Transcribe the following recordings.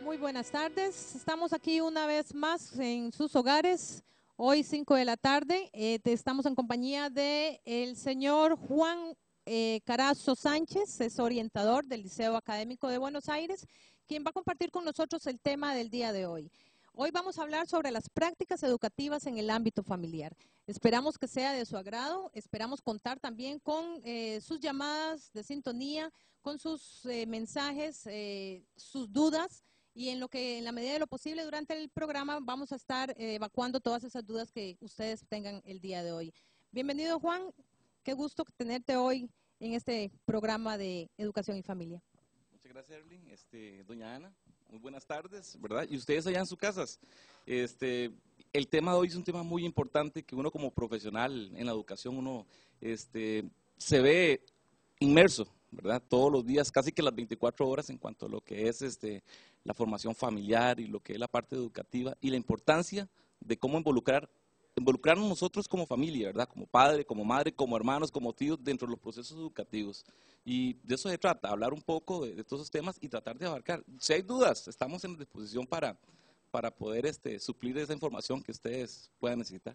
Muy buenas tardes. Estamos aquí una vez más en sus hogares. Hoy 5 de la tarde. Estamos en compañía de el señor Juan Carazo Sánchez, es orientador del Liceo Académico de Buenos Aires, quien va a compartir con nosotros el tema del día de hoy. Hoy vamos a hablar sobre las prácticas educativas en el ámbito familiar. Esperamos que sea de su agrado, esperamos contar también con sus llamadas de sintonía, con sus mensajes, sus dudas, y en la medida de lo posible durante el programa vamos a estar evacuando todas esas dudas que ustedes tengan el día de hoy. Bienvenido, Juan, qué gusto tenerte hoy en este programa de Educación y Familia. Muchas gracias, Erling. Doña Ana, muy buenas tardes, ¿verdad? Y ustedes allá en sus casas. El tema de hoy es un tema muy importante que uno como profesional en la educación, uno se ve inmerso, ¿verdad? Todos los días, casi que las 24 horas en cuanto a lo que es la formación familiar y lo que es la parte educativa y la importancia de cómo involucrarnos nosotros como familia, ¿verdad? Como padre, como madre, como hermanos, como tíos dentro de los procesos educativos. Y de eso se trata, hablar un poco de todos esos temas y tratar de abarcar. Si hay dudas, estamos en disposición para poder suplir esa información que ustedes puedan necesitar.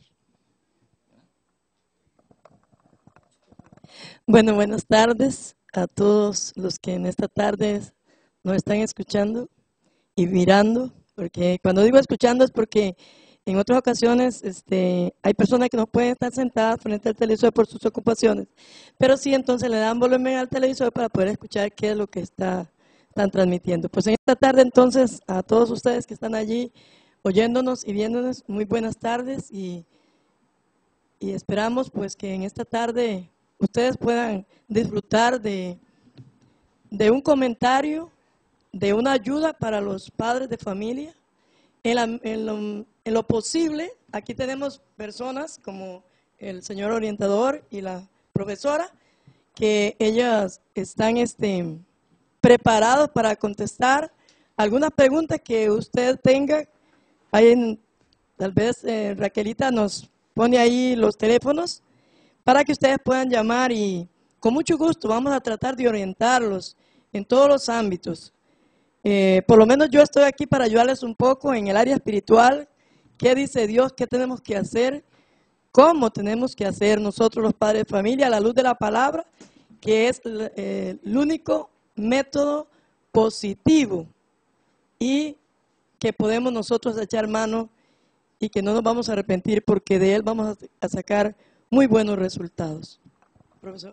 Bueno, buenas tardes a todos los que en esta tarde nos están escuchando y mirando, porque cuando digo escuchando es porque en otras ocasiones hay personas que no pueden estar sentadas frente al televisor por sus ocupaciones, pero sí entonces le dan volumen al televisor para poder escuchar qué es lo que están transmitiendo. Pues en esta tarde entonces a todos ustedes que están allí oyéndonos y viéndonos, muy buenas tardes y esperamos pues que en esta tarde ustedes puedan disfrutar de un comentario, de una ayuda para los padres de familia. En lo posible, aquí tenemos personas como el señor orientador y la profesora, que ellas están preparados para contestar alguna pregunta que usted tenga. Tal vez Raquelita nos pone ahí los teléfonos para que ustedes puedan llamar y con mucho gusto vamos a tratar de orientarlos en todos los ámbitos. Por lo menos yo estoy aquí para ayudarles un poco en el área espiritual. ¿Qué dice Dios? ¿Qué tenemos que hacer? ¿Cómo tenemos que hacer nosotros los padres de familia a la luz de la palabra? Que es el único método positivo y que podemos nosotros echar mano y que no nos vamos a arrepentir porque de él vamos a sacar muy buenos resultados. Profesor.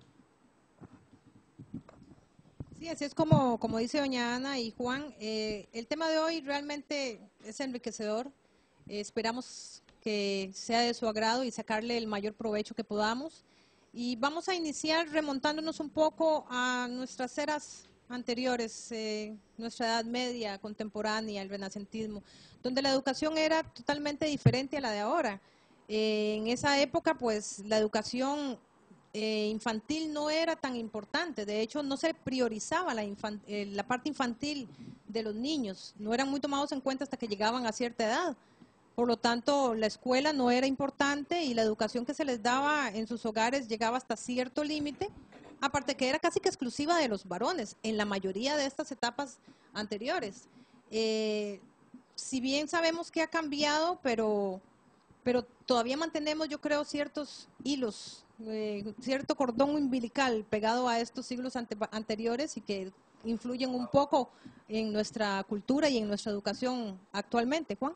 Sí, así es como dice doña Ana y Juan, el tema de hoy realmente es enriquecedor. Esperamos que sea de su agrado y sacarle el mayor provecho que podamos. Y vamos a iniciar remontándonos un poco a nuestras eras anteriores, nuestra Edad Media, contemporánea, el Renacentismo, donde la educación era totalmente diferente a la de ahora. En esa época, pues, la educación infantil no era tan importante, de hecho no se priorizaba la parte infantil de los niños, no eran muy tomados en cuenta hasta que llegaban a cierta edad. Por lo tanto, la escuela no era importante y la educación que se les daba en sus hogares llegaba hasta cierto límite, aparte que era casi que exclusiva de los varones en la mayoría de estas etapas anteriores. Si bien sabemos que ha cambiado, pero todavía mantenemos, yo creo, ciertos hilos, cierto cordón umbilical pegado a estos siglos anteriores y que influyen un poco en nuestra cultura y en nuestra educación actualmente. Juan.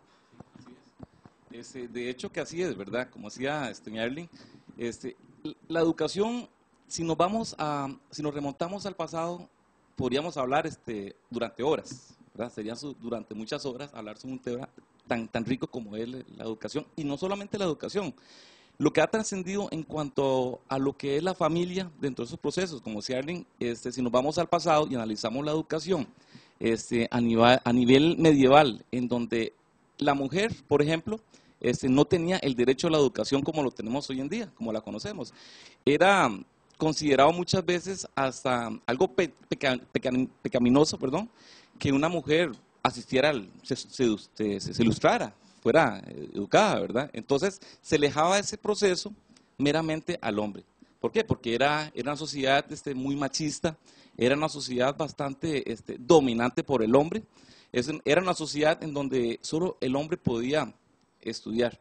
De hecho que así es, ¿verdad? Como decía Erling, la educación, si nos remontamos al pasado, podríamos hablar durante horas, ¿verdad? Sería durante muchas horas hablar sobre un tema tan rico como es la educación, y no solamente la educación, lo que ha trascendido en cuanto a lo que es la familia dentro de esos procesos, como decía Erling, si nos vamos al pasado y analizamos la educación a nivel medieval, en donde la mujer, por ejemplo, no tenía el derecho a la educación como lo tenemos hoy en día, como la conocemos. Era considerado muchas veces hasta algo pecaminoso, perdón, que una mujer asistiera, se ilustrara, fuera educada, ¿verdad? Entonces se dejaba ese proceso meramente al hombre. ¿Por qué? Porque era una sociedad muy machista, era una sociedad bastante dominante por el hombre. Era una sociedad en donde solo el hombre podía estudiar.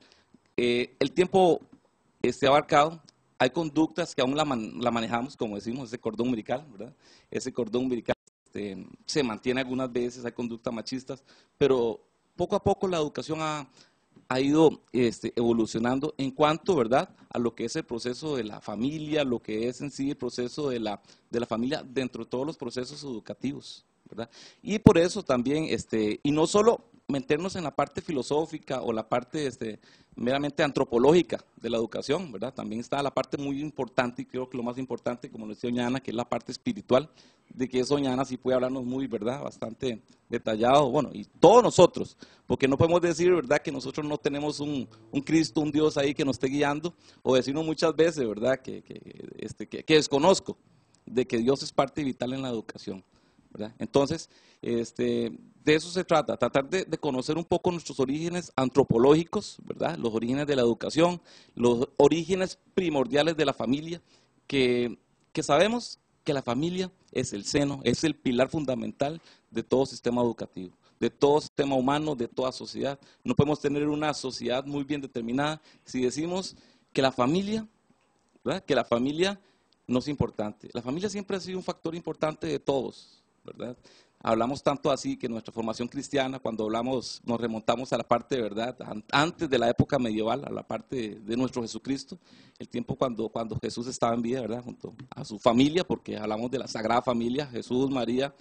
El tiempo abarcado, hay conductas que aún la manejamos, como decimos, ese cordón umbilical, ¿verdad? Ese cordón umbilical se mantiene algunas veces, hay conductas machistas, pero poco a poco la educación ha ido evolucionando en cuanto, ¿verdad?, a lo que es el proceso de la familia, lo que es en sí el proceso de la familia dentro de todos los procesos educativos, ¿verdad? Y por eso también, y no solo meternos en la parte filosófica o la parte meramente antropológica de la educación, ¿verdad? También está la parte muy importante, y creo que lo más importante, como lo decía doña Ana, que es la parte espiritual, de que eso doña Ana sí puede hablarnos muy, ¿verdad?, bastante detallado, bueno, y todos nosotros, porque no podemos decir, ¿verdad?, que nosotros no tenemos un Cristo, un Dios ahí que nos esté guiando, o decirnos muchas veces, ¿verdad?, que desconozco de que Dios es parte vital en la educación, ¿verdad? Entonces, de eso se trata, tratar de conocer un poco nuestros orígenes antropológicos, ¿verdad?, los orígenes de la educación, los orígenes primordiales de la familia, que sabemos que la familia es el seno, es el pilar fundamental de todo sistema educativo, de todo sistema humano, de toda sociedad. No podemos tener una sociedad muy bien determinada si decimos que la familia, ¿verdad?, que la familia no es importante. La familia siempre ha sido un factor importante de todos, ¿verdad? Hablamos tanto así que nuestra formación cristiana, cuando hablamos, nos remontamos a la parte de verdad, antes de la época medieval, a la parte de nuestro Jesucristo, el tiempo cuando Jesús estaba en vida, ¿verdad?, junto a su familia, porque hablamos de la Sagrada Familia, Jesús, María,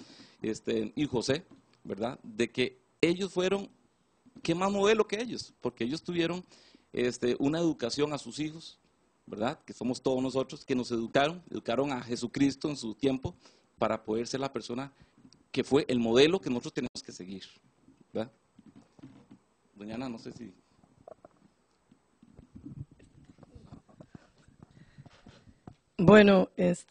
y José, ¿verdad?, de que ellos fueron, ¿qué más modelo que ellos? Porque ellos tuvieron una educación a sus hijos, ¿verdad?, que somos todos nosotros, que nos educaron a Jesucristo en su tiempo, para poder ser la persona que fue el modelo que nosotros tenemos que seguir, ¿verdad? Doña Ana, no sé si... Bueno,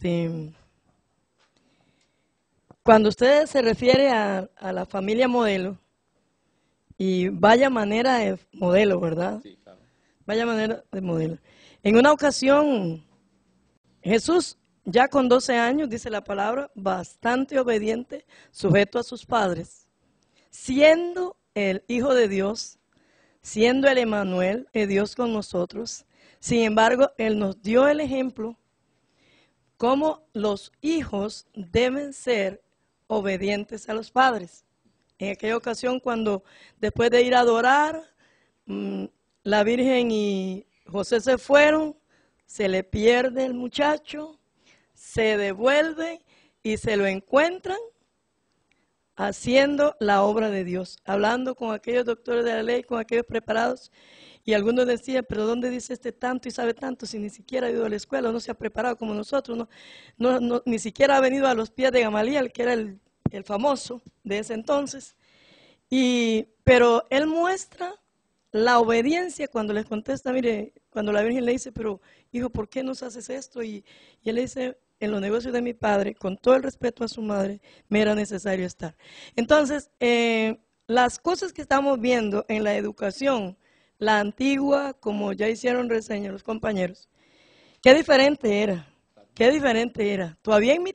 cuando usted se refiere a la familia modelo, y vaya manera de modelo, ¿verdad? Sí, claro. Vaya manera de modelo. En una ocasión, Jesús, ya con 12 años, dice la palabra, bastante obediente, sujeto a sus padres, siendo el Hijo de Dios, siendo el Emmanuel, el Dios con nosotros. Sin embargo, Él nos dio el ejemplo cómo los hijos deben ser obedientes a los padres. En aquella ocasión, cuando después de ir a adorar, la Virgen y José se fueron, se le pierde el muchacho, se devuelve y se lo encuentran haciendo la obra de Dios, hablando con aquellos doctores de la ley, con aquellos preparados, y algunos decían, pero ¿dónde dice tanto y sabe tanto si ni siquiera ha ido a la escuela, no se ha preparado como nosotros, ni siquiera ha venido a los pies de Gamaliel, que era el famoso de ese entonces? Pero él muestra la obediencia cuando les contesta, mire, cuando la Virgen le dice, pero hijo, ¿por qué nos haces esto? Y él le dice, en los negocios de mi padre, con todo el respeto a su madre, me era necesario estar. Entonces, las cosas que estamos viendo en la educación, la antigua, como ya hicieron reseña los compañeros, qué diferente era. Todavía en mi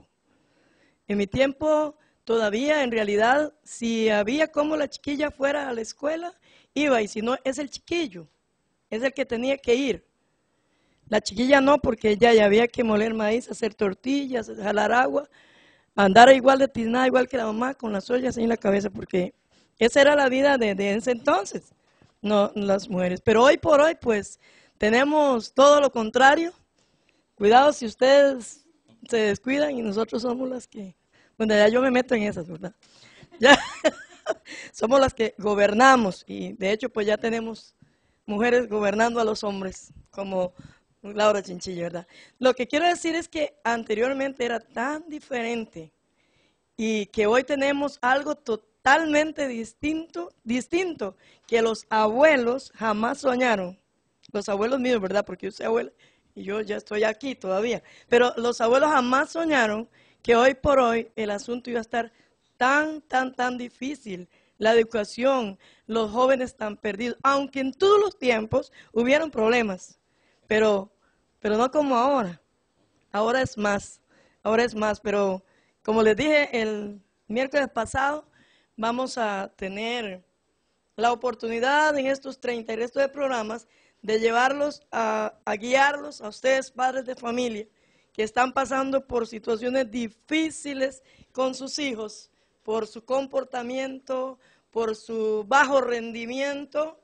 tiempo todavía en realidad, si había como la chiquilla fuera a la escuela, iba, y si no, es el chiquillo, es el que tenía que ir. La chiquilla no, porque ya había que moler maíz, hacer tortillas, jalar agua, andar igual de tiznada, igual que la mamá, con las ollas ahí en la cabeza, porque esa era la vida de ese entonces, no las mujeres. Pero hoy por hoy, pues, tenemos todo lo contrario. Cuidado si ustedes se descuidan y nosotros somos las que, bueno, ya yo me meto en esas, ¿verdad? Ya somos las que gobernamos, y de hecho, pues ya tenemos mujeres gobernando a los hombres, como Laura Chinchilla, ¿verdad? Lo que quiero decir es que anteriormente era tan diferente y que hoy tenemos algo totalmente distinto que los abuelos jamás soñaron. Los abuelos míos, ¿verdad? Porque yo soy abuela y yo ya estoy aquí todavía. Pero los abuelos jamás soñaron que hoy por hoy el asunto iba a estar tan difícil. La educación, los jóvenes tan perdidos, aunque en todos los tiempos hubieron problemas, pero no como ahora. Ahora es más, pero como les dije el miércoles pasado, vamos a tener la oportunidad en estos 30 y resto de programas de llevarlos a guiarlos a ustedes, padres de familia, que están pasando por situaciones difíciles con sus hijos, por su comportamiento, por su bajo rendimiento.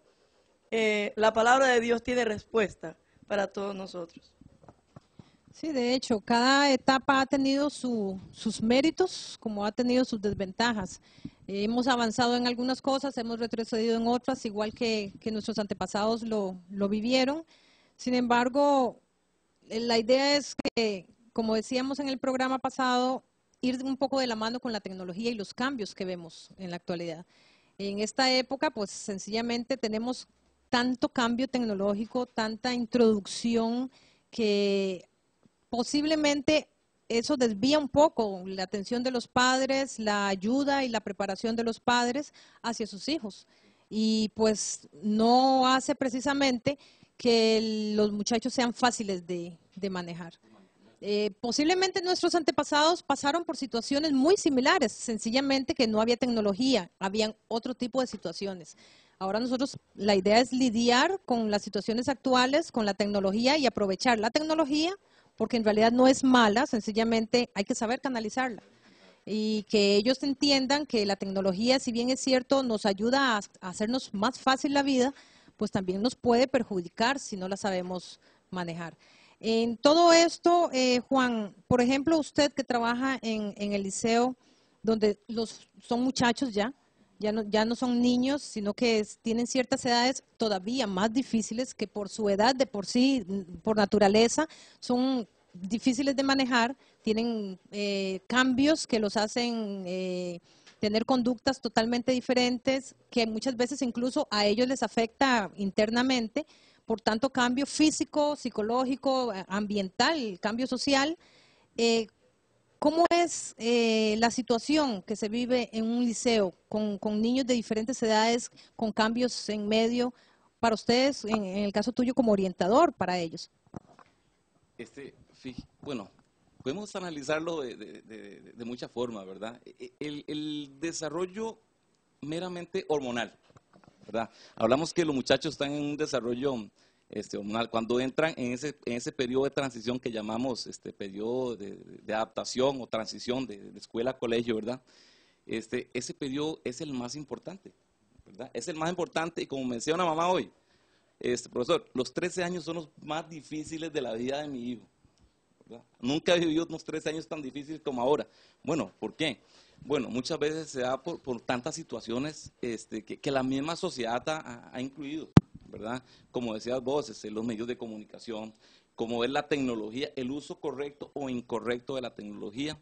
La palabra de Dios tiene respuesta para todos nosotros. Sí, de hecho, cada etapa ha tenido sus méritos, como ha tenido sus desventajas. Hemos avanzado en algunas cosas, hemos retrocedido en otras, igual que nuestros antepasados lo vivieron. Sin embargo, la idea es que, como decíamos en el programa pasado, ir un poco de la mano con la tecnología y los cambios que vemos en la actualidad. En esta época, pues sencillamente tenemos tanto cambio tecnológico, tanta introducción que posiblemente eso desvía un poco la atención de los padres, la ayuda y la preparación de los padres hacia sus hijos. Y pues no hace precisamente que los muchachos sean fáciles de manejar. Posiblemente nuestros antepasados pasaron por situaciones muy similares, sencillamente que no había tecnología, habían otro tipo de situaciones. Ahora nosotros, la idea es lidiar con las situaciones actuales, con la tecnología y aprovechar la tecnología, porque en realidad no es mala, sencillamente hay que saber canalizarla. Y que ellos entiendan que la tecnología, si bien es cierto, nos ayuda a hacernos más fácil la vida, pues también nos puede perjudicar si no la sabemos manejar. En todo esto, Juan, por ejemplo, usted que trabaja en el liceo, donde son muchachos ya no son niños, sino que tienen ciertas edades todavía más difíciles que por su edad de por sí, por naturaleza, son difíciles de manejar, tienen cambios que los hacen tener conductas totalmente diferentes, que muchas veces incluso a ellos les afecta internamente. Por tanto, cambio físico, psicológico, ambiental, cambio social. ¿Cómo es la situación que se vive en un liceo con niños de diferentes edades, con cambios en medio, para ustedes, en el caso tuyo como orientador para ellos? Bueno, podemos analizarlo de muchas formas, ¿verdad? El desarrollo meramente hormonal, ¿verdad? Hablamos que los muchachos están en un desarrollo hormonal cuando entran en ese periodo de transición que llamamos periodo de adaptación o transición de escuela a colegio, ¿verdad? Ese periodo es el más importante, ¿verdad? Es el más importante y como me decía una mamá hoy, profesor, los 13 años son los más difíciles de la vida de mi hijo, ¿verdad? Nunca he vivido unos 13 años tan difíciles como ahora. Bueno, ¿por qué? Bueno, muchas veces se da por tantas situaciones que la misma sociedad ha incluido, ¿verdad? Como decías vos, los medios de comunicación, como es la tecnología, el uso correcto o incorrecto de la tecnología,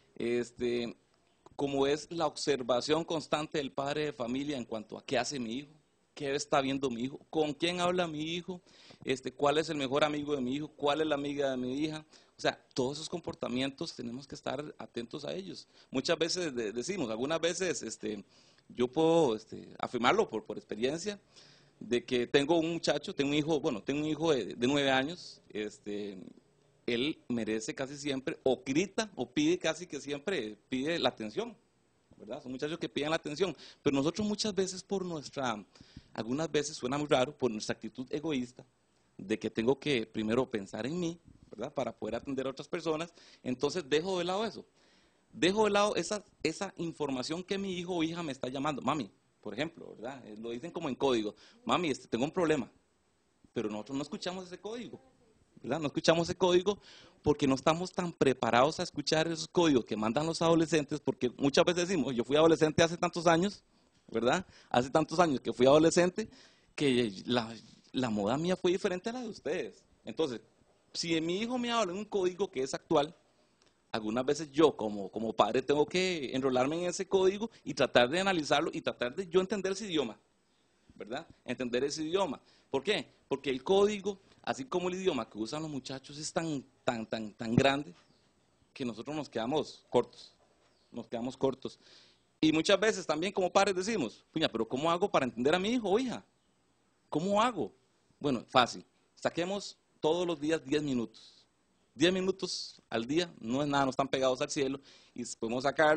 como es la observación constante del padre de familia en cuanto a qué hace mi hijo, qué está viendo mi hijo, con quién habla mi hijo, cuál es el mejor amigo de mi hijo, cuál es la amiga de mi hija. O sea, todos esos comportamientos tenemos que estar atentos a ellos. Muchas veces decimos, algunas veces yo puedo afirmarlo por experiencia, de que tengo un muchacho, tengo un hijo de 9 años, él merece casi siempre, o grita, o pide casi que siempre, pide la atención, ¿verdad? Son muchachos que piden la atención, pero nosotros muchas veces algunas veces suena muy raro, por nuestra actitud egoísta, de que tengo que primero pensar en mí, ¿verdad? Para poder atender a otras personas, entonces dejo de lado eso. Dejo de lado esa información que mi hijo o hija me está llamando. Mami, por ejemplo, ¿verdad? Lo dicen como en código. Mami, tengo un problema. Pero nosotros no escuchamos ese código, ¿verdad? No escuchamos ese código porque no estamos tan preparados a escuchar esos códigos que mandan los adolescentes, porque muchas veces decimos, yo fui adolescente hace tantos años, ¿verdad? Hace tantos años que fui adolescente, que la moda mía fue diferente a la de ustedes. Entonces, si mi hijo me habla en un código que es actual, algunas veces yo como padre tengo que enrolarme en ese código y tratar de analizarlo y tratar de yo entender ese idioma, ¿verdad? Entender ese idioma. ¿Por qué? Porque el código, así como el idioma que usan los muchachos es tan grande que nosotros nos quedamos cortos. Y muchas veces también como padres decimos, puña, pero ¿cómo hago para entender a mi hijo o hija? ¿Cómo hago? Bueno, fácil. Saquemos todos los días 10 minutos. 10 minutos al día no es nada, no están pegados al cielo y podemos sacarlo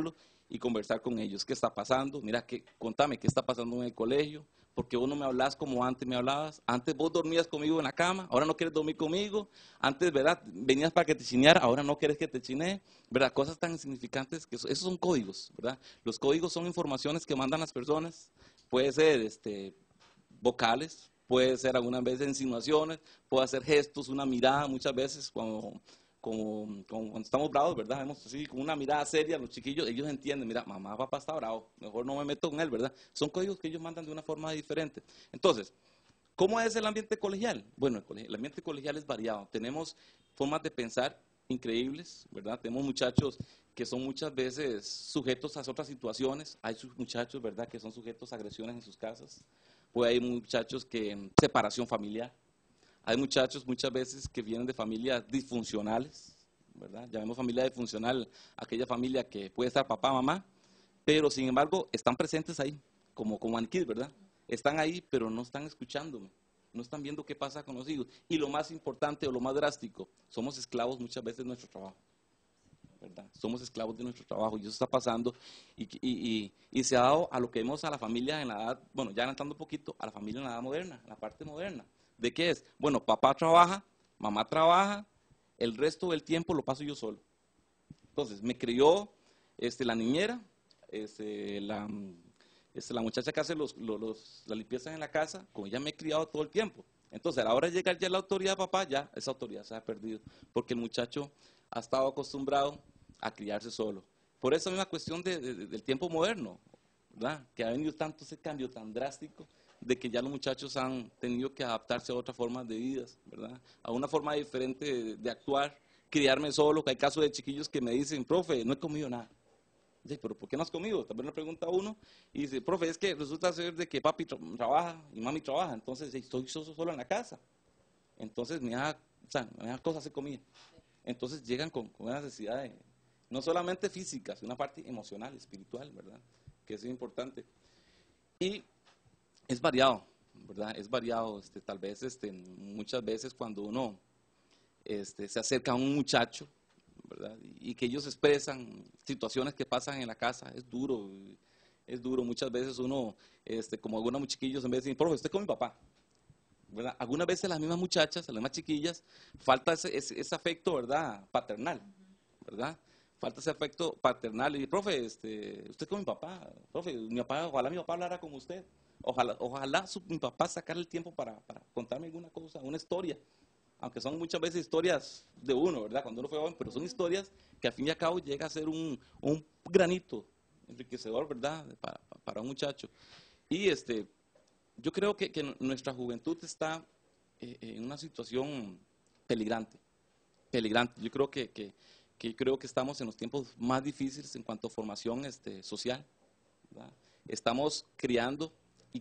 y conversar con ellos. ¿Qué está pasando? Mira, contame, ¿qué está pasando en el colegio? Porque vos no me hablas como antes me hablabas. Antes vos dormías conmigo en la cama, ahora no quieres dormir conmigo. Antes, ¿verdad? Venías para que te chineara, ahora no quieres que te chinee. ¿Verdad? Cosas tan insignificantes que esos son códigos, ¿verdad? Los códigos son informaciones que mandan las personas. Puede ser vocales, puede ser algunas veces insinuaciones, puede ser gestos, una mirada, muchas veces cuando estamos bravos, ¿verdad? Vemos así, con una mirada seria, los chiquillos, ellos entienden, mira, mamá, papá está bravo, mejor no me meto con él, ¿verdad? Son códigos que ellos mandan de una forma diferente. Entonces, ¿cómo es el ambiente colegial? Bueno, el ambiente colegial es variado. Tenemos formas de pensar increíbles, ¿verdad? Tenemos muchachos que son muchas veces sujetos a otras situaciones. Hay muchachos, ¿verdad?, que son sujetos a agresiones en sus casas. Pues hay muchachos que separación familiar. Hay muchachos muchas veces que vienen de familias disfuncionales, ¿verdad? Llamemos familia disfuncional aquella familia que puede estar papá, mamá, pero sin embargo están presentes ahí, como maniquíes, ¿verdad? Están ahí, pero no están escuchándome, no están viendo qué pasa con los hijos. Y lo más importante o lo más drástico, somos esclavos muchas veces de nuestro trabajo, ¿verdad? Somos esclavos de nuestro trabajo y eso está pasando y se ha dado a lo que vemos a la familia en la edad, bueno, ya adelantando un poquito, a la familia en la edad moderna, en la parte moderna. ¿De qué es? Bueno, papá trabaja, mamá trabaja, el resto del tiempo lo paso yo solo. Entonces, me crió la niñera, la muchacha que hace la limpieza en la casa, con ella me he criado todo el tiempo. Entonces, a la hora de llegar ya la autoridad de papá, ya esa autoridad se ha perdido, porque el muchacho ha estado acostumbrado a criarse solo. Por esa misma cuestión del tiempo moderno, ¿verdad? Que ha venido tanto ese cambio tan drástico, de que ya los muchachos han tenido que adaptarse a otras formas de vida, ¿verdad? A una forma diferente de actuar, criarme solo, que hay casos de chiquillos que me dicen, profe, no he comido nada. Dice, pero ¿por qué no has comido? También le pregunta a uno y dice, profe, es que resulta ser de que papi trabaja y mami trabaja, entonces estoy solo en la casa. Entonces me da cosas de comida. Entonces llegan con una necesidad no solamente física, sino una parte emocional, espiritual, ¿verdad? Que es importante. Y es variado, ¿verdad? Es variado, tal vez, muchas veces cuando uno se acerca a un muchacho, ¿verdad? Y que ellos expresan situaciones que pasan en la casa, es duro. Muchas veces uno, como algunos chiquillos, en vez de decir, profe, estoy con mi papá, ¿verdad? Algunas veces las mismas muchachas, las mismas chiquillas, falta ese afecto, ¿verdad? Paternal, ¿verdad? Falta ese afecto paternal. Y, profe, usted con mi papá, profe, ojalá mi papá hablara con usted. Ojalá mi papá sacara el tiempo para contarme alguna cosa, una historia. Aunque son muchas veces historias de uno, ¿verdad? Cuando uno fue joven, pero son historias que al fin y al cabo llega a ser un granito enriquecedor, ¿verdad? Para un muchacho. Y yo creo que nuestra juventud está en una situación peligrante. Yo creo que estamos en los tiempos más difíciles en cuanto a formación social, ¿verdad? Estamos criando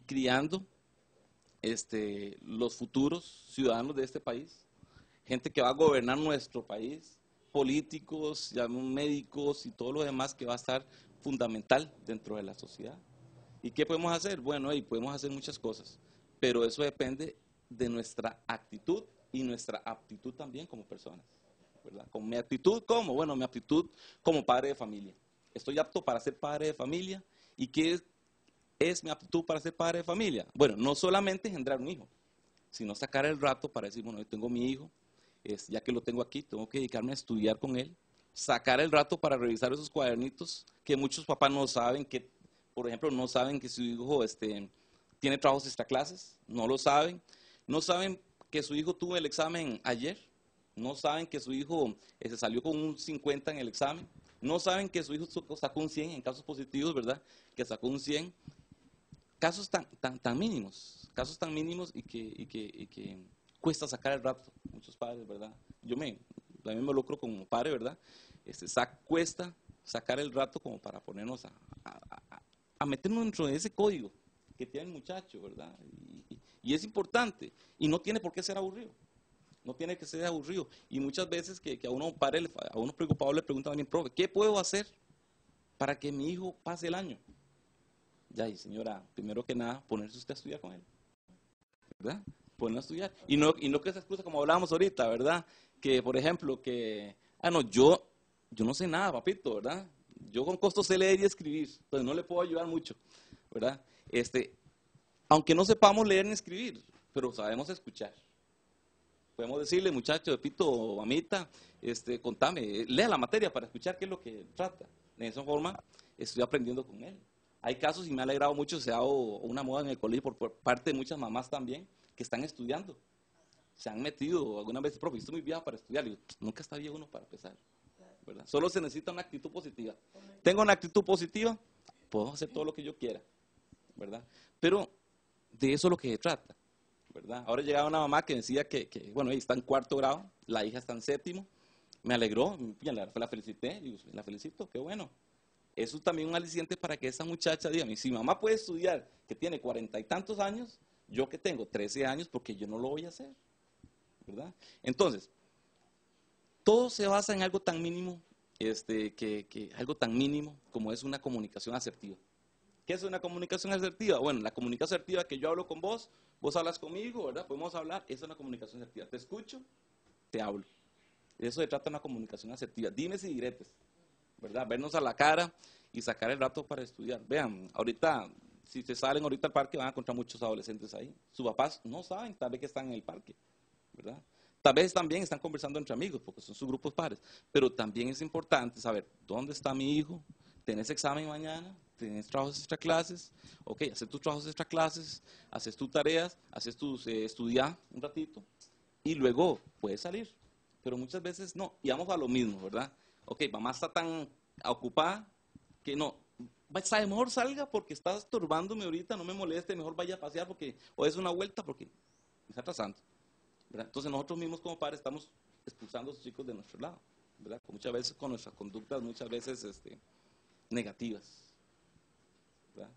los futuros ciudadanos de este país, gente que va a gobernar nuestro país, políticos, médicos y todo lo demás que va a estar fundamental dentro de la sociedad. ¿Y qué podemos hacer? Bueno, podemos hacer muchas cosas, pero eso depende de nuestra actitud y nuestra aptitud también como personas, ¿verdad? Con mi actitud, ¿cómo? Bueno, mi actitud como padre de familia. Estoy apto para ser padre de familia. ¿Y qué es mi aptitud para ser padre de familia? Bueno, no solamente engendrar un hijo, sino sacar el rato para decir, bueno, yo tengo mi hijo, ya que lo tengo aquí, tengo que dedicarme a estudiar con él, sacar el rato para revisar esos cuadernitos que muchos papás no saben, que por ejemplo no saben que su hijo tiene trabajos extraclases, no lo saben, no saben que su hijo tuvo el examen ayer, no saben que su hijo se salió con un 50 en el examen, no saben que su hijo sacó un 100 en casos positivos, ¿verdad? Que sacó un 100. Casos tan mínimos y que cuesta sacar el rato, muchos padres, ¿verdad? Yo también me lucro como padre, ¿verdad? Cuesta sacar el rato como para ponernos a meternos dentro de ese código que tiene el muchacho, ¿verdad? Y es importante, y no tiene por qué ser aburrido, no tiene que ser aburrido. Y muchas veces que a uno preocupado le preguntan a mi profe, ¿qué puedo hacer para que mi hijo pase el año? Ya, y señora, primero que nada, ponerse usted a estudiar con él, ¿verdad? Ponerse a estudiar. Y no que esa excusa como hablábamos ahorita, ¿verdad? Que, por ejemplo, no, yo no sé nada, papito, ¿verdad? Yo con costo sé leer y escribir, entonces no le puedo ayudar mucho, ¿verdad? Aunque no sepamos leer ni escribir, pero sabemos escuchar. Podemos decirle, muchacho, Pito, mamita, contame, lea la materia para escuchar qué es lo que trata. De esa forma estoy aprendiendo con él. Hay casos, y me ha alegrado mucho, se ha dado una moda en el colegio por parte de muchas mamás también, que están estudiando. Se han metido alguna vez, profe, estoy muy vieja para estudiar. Y yo, nunca está viejo uno para empezar, ¿verdad? Solo se necesita una actitud positiva. Tengo una actitud positiva, puedo hacer todo lo que yo quiera, ¿verdad? Pero de eso es lo que se trata, ¿verdad? Ahora llegaba una mamá que decía bueno, ella está en 4º grado, la hija está en 7º, me alegró, la felicité, digo, la felicito, qué bueno. Eso es también un aliciente para que esa muchacha diga, si mamá puede estudiar, que tiene 40 y tantos años, yo que tengo 13 años, porque yo no lo voy a hacer, ¿verdad? Entonces, todo se basa en algo tan mínimo, algo tan mínimo como es una comunicación asertiva. ¿Qué es una comunicación asertiva? Bueno, la comunicación asertiva que yo hablo con vos, vos hablas conmigo, ¿verdad? Podemos hablar, esa es una comunicación asertiva. Te escucho, te hablo. De eso se trata una comunicación asertiva. Dimes y diretes, ¿verdad? Vernos a la cara y sacar el rato para estudiar. Vean, ahorita, si se salen ahorita al parque, van a encontrar muchos adolescentes ahí. Sus papás no saben tal vez que están en el parque, ¿verdad? Tal vez también están conversando entre amigos, porque son sus grupos pares. Pero también es importante saber, ¿dónde está mi hijo? ¿Tenés examen mañana? ¿Tenés trabajos extra clases? Ok, haces tus trabajos extra clases, haces tus tareas, haces tus estudiar un ratito y luego puedes salir. Pero muchas veces no, y vamos a lo mismo, ¿verdad? Ok, mamá está tan ocupada que no, mejor salga porque está estorbándome ahorita, no me moleste, mejor vaya a pasear porque, o es una vuelta porque me está atrasando, ¿verdad? Entonces nosotros mismos como padres estamos expulsando a los chicos de nuestro lado, ¿verdad? Muchas veces con nuestras conductas, muchas veces negativas, ¿verdad?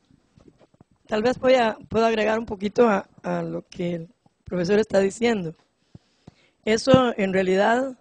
Tal vez puedo agregar un poquito a lo que el profesor está diciendo. Eso en realidad,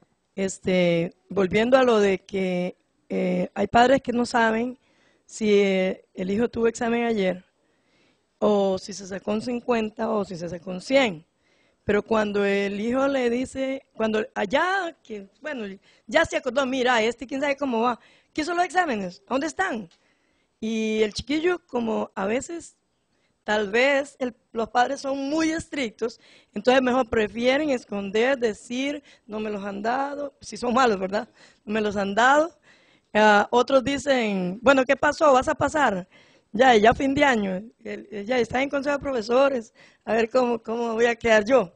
volviendo a lo de que hay padres que no saben si el hijo tuvo examen ayer, o si se sacó un 50 o si se sacó un 100. Pero cuando el hijo le dice, cuando allá, que bueno, ya se acordó, mira, quién sabe cómo va, ¿qué son los exámenes? ¿Dónde están? Y el chiquillo, como a veces, tal vez los padres son muy estrictos, entonces mejor prefieren esconder, decir, no me los han dado, si son malos, ¿verdad? No me los han dado. Otros dicen, bueno, ¿qué pasó? ¿Vas a pasar? Ya fin de año, ya está en consejo de profesores, a ver cómo voy a quedar yo.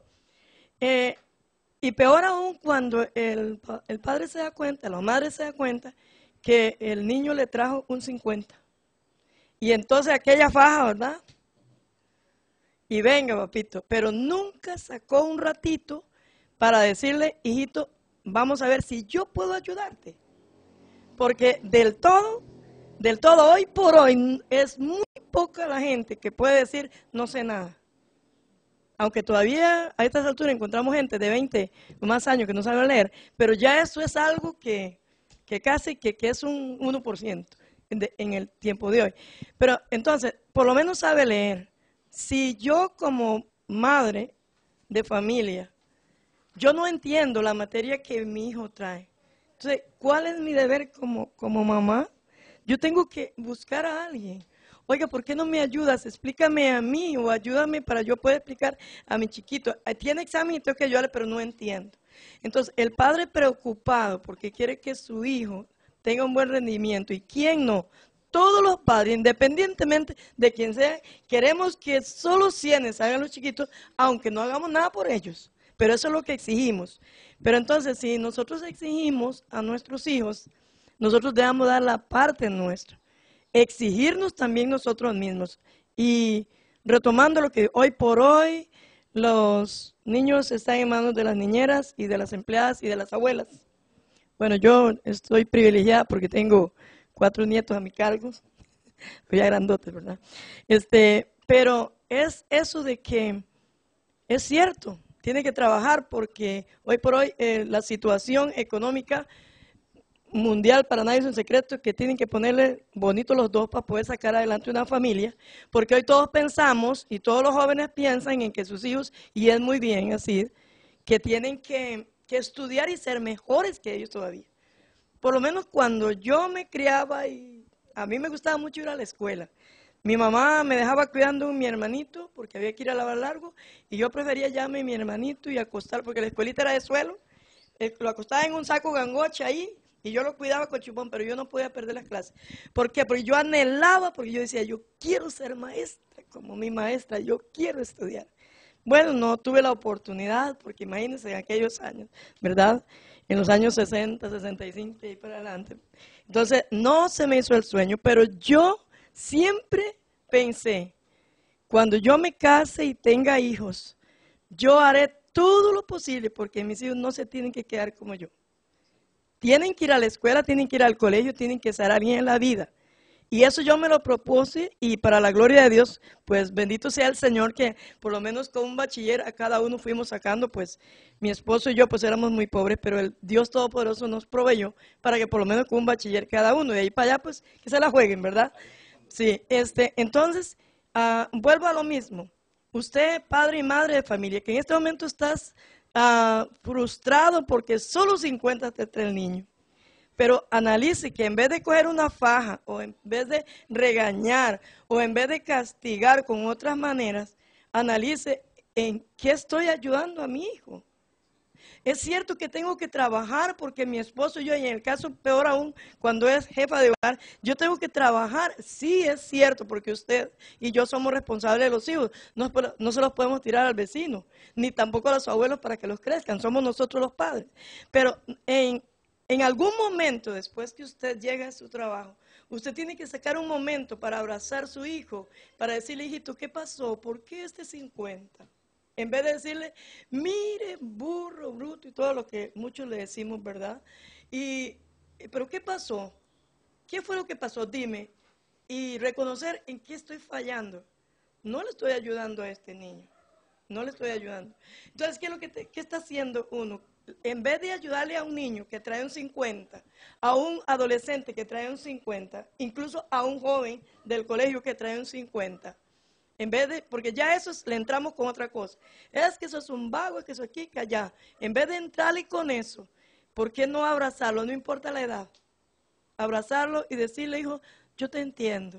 Y peor aún cuando el padre se da cuenta, la madre se da cuenta que el niño le trajo un 50. Y entonces aquella faja, ¿verdad? Y venga, papito, pero nunca sacó un ratito para decirle, hijito, vamos a ver si yo puedo ayudarte. Porque del todo, hoy por hoy, es muy poca la gente que puede decir, no sé nada. Aunque todavía a estas alturas encontramos gente de 20 o más años que no sabe leer, pero ya eso es algo que casi que es un 1% en el tiempo de hoy. Pero entonces, por lo menos sabe leer. Si yo como madre de familia, yo no entiendo la materia que mi hijo trae, entonces, ¿cuál es mi deber como mamá? Yo tengo que buscar a alguien. Oiga, ¿por qué no me ayudas? Explícame a mí o ayúdame para yo poder explicar a mi chiquito. Tiene examen y tengo que ayudarle, pero no entiendo. Entonces, el padre preocupado porque quiere que su hijo tenga un buen rendimiento. ¿Y quién no? Todos los padres, independientemente de quién sea, queremos que solo 100 hagan los chiquitos, aunque no hagamos nada por ellos. Pero eso es lo que exigimos. Pero entonces, si nosotros exigimos a nuestros hijos, nosotros debemos dar la parte nuestra. Exigirnos también nosotros mismos. Y retomando lo que hoy por hoy, los niños están en manos de las niñeras y de las empleadas y de las abuelas. Bueno, yo estoy privilegiada porque tengo 4 nietos a mi cargo. Soy ya grandote, ¿verdad? Pero es eso de que es cierto. Tiene que trabajar porque hoy por hoy la situación económica mundial para nadie es un secreto, que tienen que ponerle bonitos los dos para poder sacar adelante una familia, porque hoy todos pensamos y todos los jóvenes piensan en que sus hijos, y es muy bien así, que tienen que estudiar y ser mejores que ellos todavía. por lo menos cuando yo me criaba, y a mí me gustaba mucho ir a la escuela. Mi mamá me dejaba cuidando a mi hermanito porque había que ir a lavar largo y yo prefería llamarme a mi hermanito y acostar porque la escuelita era de suelo. Lo acostaba en un saco gangoche ahí y yo lo cuidaba con chupón, pero yo no podía perder las clases. ¿Por qué? Porque yo anhelaba, porque yo decía, yo quiero ser maestra como mi maestra, yo quiero estudiar. Bueno, no tuve la oportunidad, porque imagínense en aquellos años, ¿verdad? En los años 60, 65 y para adelante. Entonces, no se me hizo el sueño, pero yo siempre pensé, cuando yo me case y tenga hijos, yo haré todo lo posible porque mis hijos no se tienen que quedar como yo. Tienen que ir a la escuela, tienen que ir al colegio, tienen que ser alguien en la vida. Y eso yo me lo propuse y para la gloria de Dios, pues bendito sea el Señor que por lo menos con un bachiller a cada uno fuimos sacando, pues mi esposo y yo pues éramos muy pobres, pero el Dios Todopoderoso nos proveyó para que por lo menos con un bachiller cada uno, de ahí para allá pues que se la jueguen, ¿verdad? Sí, entonces, vuelvo a lo mismo. Usted, padre y madre de familia, que en este momento estás frustrado porque solo 50 te trae el niño. Pero analice que en vez de coger una faja o en vez de regañar o en vez de castigar con otras maneras, analice en qué estoy ayudando a mi hijo. Es cierto que tengo que trabajar porque mi esposo y yo, y en el caso peor aún, cuando es jefa de hogar, yo tengo que trabajar. Sí, es cierto, porque usted y yo somos responsables de los hijos. No se los podemos tirar al vecino, ni tampoco a los abuelos para que los crezcan. Somos nosotros los padres. Pero en algún momento, después que usted llega a su trabajo, usted tiene que sacar un momento para abrazar a su hijo, para decirle, hijito, ¿qué pasó? ¿Por qué este 50? En vez de decirle, mire, burro, bruto y todo lo que muchos le decimos, ¿verdad? Pero ¿qué pasó? ¿Qué fue lo que pasó? Dime. Y reconocer en qué estoy fallando. No le estoy ayudando a este niño. No le estoy ayudando. Entonces, ¿qué está haciendo uno? En vez de ayudarle a un niño que trae un 50, a un adolescente que trae un 50, incluso a un joven del colegio que trae un 50, en vez de, porque ya eso le entramos con otra cosa. Es que eso es un vago, es que eso aquí, que allá. En vez de entrarle con eso, ¿por qué no abrazarlo? No importa la edad. Abrazarlo y decirle, hijo, yo te entiendo.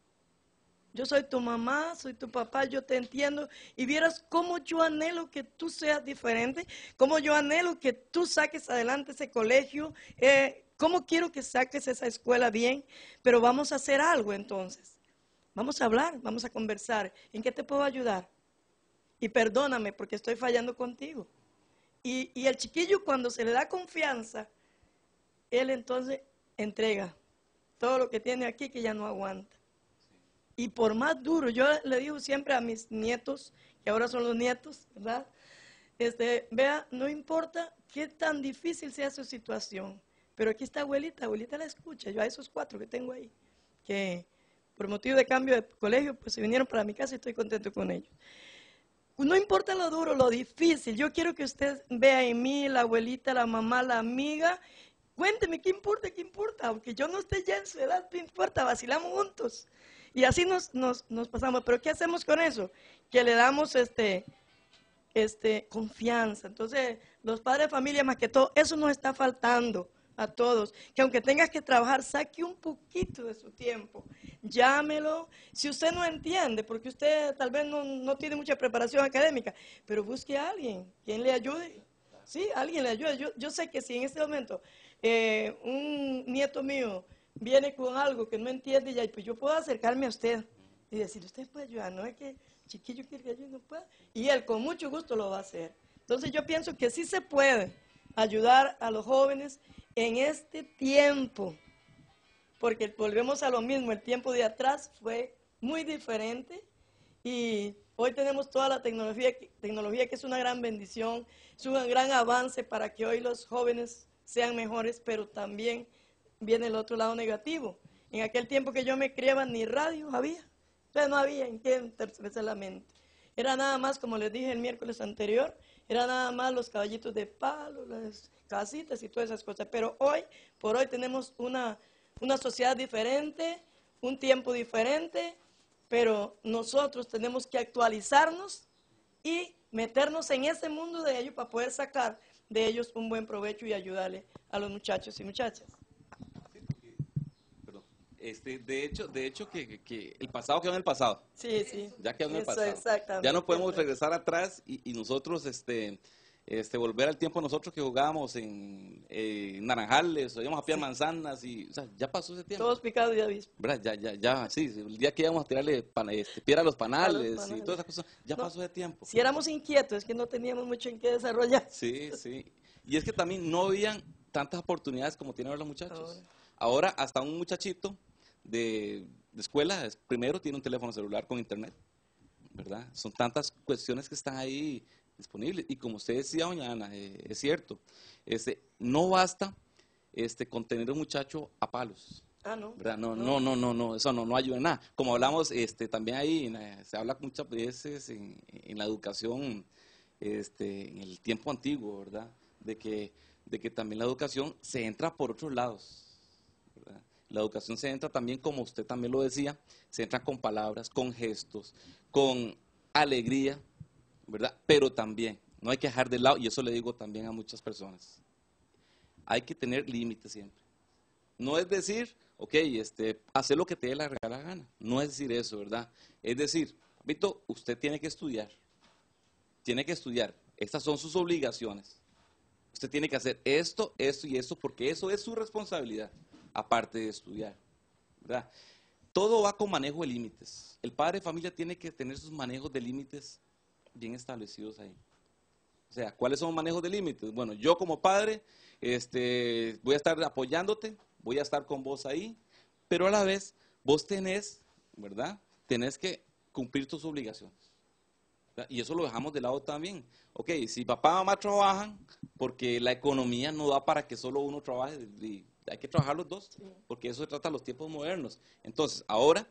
Yo soy tu mamá, soy tu papá, yo te entiendo. Y vieras cómo yo anhelo que tú seas diferente, cómo yo anhelo que tú saques adelante ese colegio, cómo quiero que saques esa escuela bien, pero vamos a hacer algo entonces. Vamos a hablar, vamos a conversar. ¿En qué te puedo ayudar? Y perdóname porque estoy fallando contigo. Y el chiquillo cuando se le da confianza, él entonces entrega todo lo que tiene aquí que ya no aguanta. Y por más duro, yo le digo siempre a mis nietos, que ahora son los nietos, ¿verdad? Vea, no importa qué tan difícil sea su situación, pero aquí está abuelita la escucha, yo a esos 4 que tengo ahí, que por motivo de cambio de colegio, pues se vinieron para mi casa y estoy contento con ellos. No importa lo duro, lo difícil, yo quiero que usted vea en mí, la abuelita, la mamá, la amiga. Cuénteme, ¿qué importa? Aunque yo no esté ya en su edad, ¿qué importa? Vacilamos juntos. Y así nos pasamos. ¿Pero qué hacemos con eso? Que le damos confianza. Entonces, los padres de familia, más que todo, eso nos está faltando a todos. Que aunque tengas que trabajar, saque un poquito de su tiempo. Llámelo. Si usted no entiende, porque usted tal vez no tiene mucha preparación académica, pero busque a alguien, quien le ayude. Sí, alguien le ayude. Yo sé que si en este momento un nieto mío viene con algo que no entiende, ya, pues yo puedo acercarme a usted y decir, usted puede ayudar, no es que chiquillo quiere que yo no pueda, y él con mucho gusto lo va a hacer. Entonces yo pienso que sí se puede ayudar a los jóvenes en este tiempo, porque volvemos a lo mismo, el tiempo de atrás fue muy diferente y hoy tenemos toda la tecnología que es una gran bendición, es un gran avance para que hoy los jóvenes sean mejores, pero también viene el otro lado negativo. En aquel tiempo que yo me criaba ni radio había, entonces no había en qué enterarse la mente. Era nada más, como les dije el miércoles anterior, era nada más los caballitos de palo, las casitas y todas esas cosas. Pero hoy, por hoy tenemos una sociedad diferente, un tiempo diferente, pero nosotros tenemos que actualizarnos y meternos en ese mundo de ellos para poder sacar de ellos un buen provecho y ayudarle a los muchachos y muchachas. De hecho que el pasado quedó en el pasado. Sí, sí. Ya quedó en el Eso, pasado. exactamente. Ya no podemos regresar atrás y nosotros volver al tiempo nosotros que jugábamos en Naranjales, o íbamos a pillar manzanas y, o sea, ya pasó ese tiempo. Todos picados de avispa. ¿Verdad? Ya, sí, el día que íbamos a tirarle piedra a los panales, panales. y todas esas cosas, ya No, pasó ese tiempo. Si éramos inquietos, es que no teníamos mucho en qué desarrollar. Sí, sí. Y es que también no habían tantas oportunidades como tienen ahora los muchachos. Ahora hasta un muchachito de escuela, primero tiene un teléfono celular con internet, ¿verdad? Son tantas cuestiones que están ahí disponibles. Y como usted decía, doña Ana, es cierto, no basta con tener un muchacho a palos. Ah, no. ¿Verdad? No, eso no ayuda en nada. Como hablamos, también ahí se habla muchas veces en la educación, en el tiempo antiguo, ¿verdad? De que también la educación se entra por otros lados, ¿verdad? La educación se entra también, como usted también lo decía, se entra con palabras, con gestos, con alegría, ¿verdad? Pero también, no hay que dejar de lado, y eso le digo también a muchas personas, hay que tener límites siempre. No es decir, ok, hacer lo que te dé la regalada gana. No es decir eso, ¿verdad? Es decir, Vito, usted tiene que estudiar. Tiene que estudiar. Estas son sus obligaciones. Usted tiene que hacer esto, esto y esto, porque eso es su responsabilidad, aparte de estudiar, ¿verdad? Todo va con manejo de límites. El padre de familia tiene que tener sus manejos de límites bien establecidos ahí. O sea, ¿cuáles son los manejos de límites? Bueno, yo como padre voy a estar apoyándote, voy a estar con vos ahí, pero a la vez vos tenés, ¿verdad? Tenés que cumplir tus obligaciones. ¿Verdad? Y eso lo dejamos de lado también. Ok, si papá y mamá trabajan, porque la economía no da para que solo uno trabaje, y hay que trabajar los dos, porque eso se trata de los tiempos modernos. Entonces, ahora,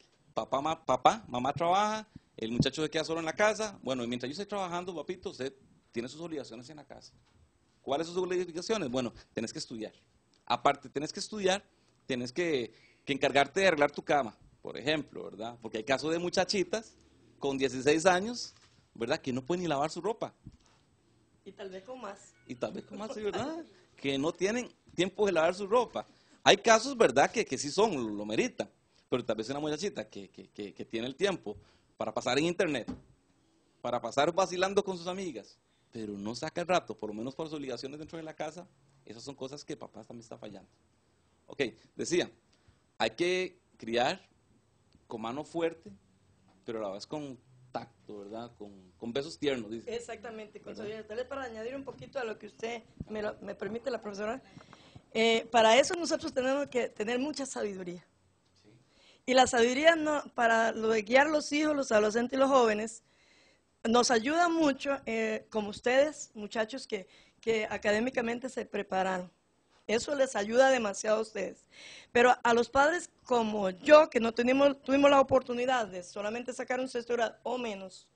mamá trabaja, el muchacho se queda solo en la casa. Bueno, y mientras yo estoy trabajando, papito, usted tiene sus obligaciones en la casa. ¿Cuáles son sus obligaciones? Bueno, tenés que estudiar. Aparte, tenés que estudiar, tenés que encargarte de arreglar tu cama, por ejemplo, ¿verdad? Porque hay casos de muchachitas con 16 años, ¿verdad? Que no pueden ni lavar su ropa. Y tal vez con más. Y tal vez con más, sí, ¿verdad? Que no tienen tiempo de lavar su ropa. Hay casos, ¿verdad? Que sí lo meritan. Pero tal vez una muchachita que tiene el tiempo para pasar en internet, para pasar vacilando con sus amigas, pero no saca el rato, por lo menos por sus obligaciones dentro de la casa, esas son cosas que papá también está fallando. Ok, decía, hay que criar con mano fuerte, pero a la vez con tacto, ¿verdad? Con besos tiernos, dice. Exactamente, con sabiduría. Tal vez para añadir un poquito a lo que usted me permite, la profesora, para eso nosotros tenemos que tener mucha sabiduría. Sí. Y la sabiduría para lo de guiar a los hijos, los adolescentes y los jóvenes, nos ayuda mucho, como ustedes, muchachos que académicamente se prepararon. Eso les ayuda demasiado a ustedes. Pero a los padres como yo, que no tuvimos la oportunidad de solamente sacar un sexto grado o menos,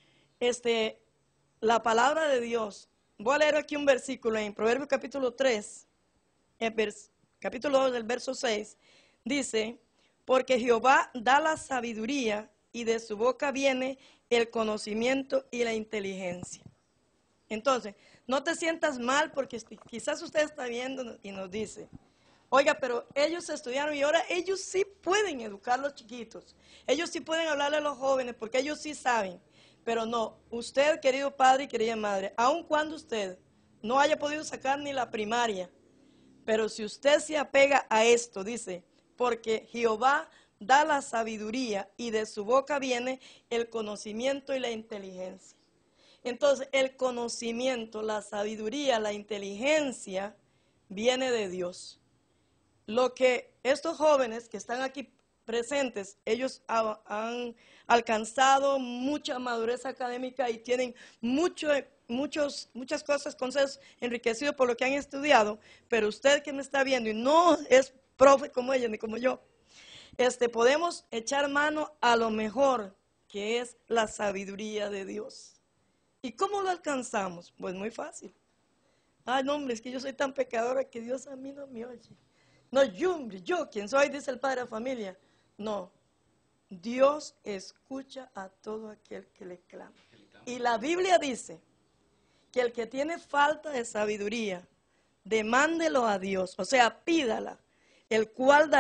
la palabra de Dios, voy a leer aquí un versículo en Proverbios capítulo 3, capítulo 2 del verso 6, dice, porque Jehová da la sabiduría y de su boca viene el conocimiento y la inteligencia. Entonces, no te sientas mal porque quizás usted está viendo y nos dice, oiga, pero ellos estudiaron y ahora ellos sí pueden educar a los chiquitos. Ellos sí pueden hablarle a los jóvenes porque ellos sí saben. Pero no, usted, querido padre y querida madre, aun cuando usted no haya podido sacar ni la primaria, pero si usted se apega a esto, dice, porque Jehová da la sabiduría y de su boca viene el conocimiento y la inteligencia. Entonces, el conocimiento, la sabiduría, la inteligencia viene de Dios. Lo que estos jóvenes que están aquí presentes, ellos han alcanzado mucha madurez académica y tienen muchas cosas, consejos enriquecidos por lo que han estudiado, pero usted que me está viendo y no es profe como ella ni como yo, podemos echar mano a lo mejor que es la sabiduría de Dios. ¿Y cómo lo alcanzamos? Pues muy fácil. Ay, no, hombre, es que yo soy tan pecadora que Dios a mí no me oye. No, yo, ¿quién soy? Dice el padre de familia. No, Dios escucha a todo aquel que le clama. Y la Biblia dice que el que tiene falta de sabiduría, demándelo a Dios, o sea, pídala, el cual dará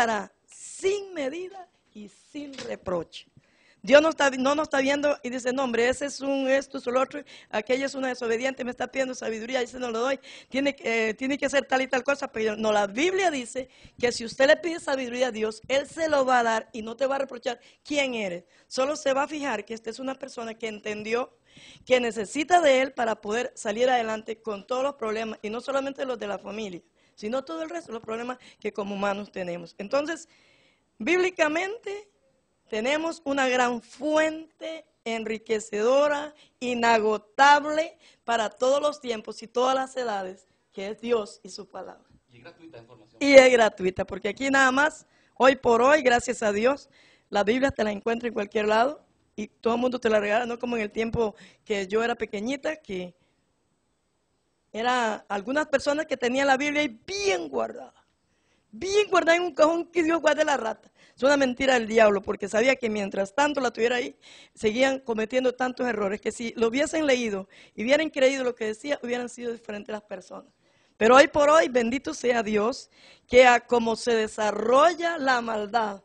sin medida y sin reproche. Dios no nos está viendo y dice, no hombre, ese es esto es lo otro, aquella es una desobediente, me está pidiendo sabiduría, y ese no lo doy, tiene que hacer tal y tal cosa, pero no, la Biblia dice que si usted le pide sabiduría a Dios, Él se lo va a dar y no te va a reprochar quién eres, solo se va a fijar que esta es una persona que entendió que necesita de Él para poder salir adelante con todos los problemas, y no solamente los de la familia, sino todo el resto de los problemas que como humanos tenemos. Entonces, bíblicamente, tenemos una gran fuente enriquecedora, inagotable para todos los tiempos y todas las edades, que es Dios y su palabra. Y es gratuita la información. Y es gratuita, porque aquí nada más, hoy por hoy, gracias a Dios, la Biblia te la encuentra en cualquier lado y todo el mundo te la regala, no como en el tiempo que yo era pequeñita, que era algunas personas que tenían la Biblia ahí bien guardada en un cajón, que Dios guarde la rata. Es una mentira del diablo, porque sabía que mientras tanto la tuviera ahí, seguían cometiendo tantos errores, que si lo hubiesen leído y hubieran creído lo que decía, hubieran sido diferentes las personas. Pero hoy por hoy, bendito sea Dios, que a como se desarrolla la maldad,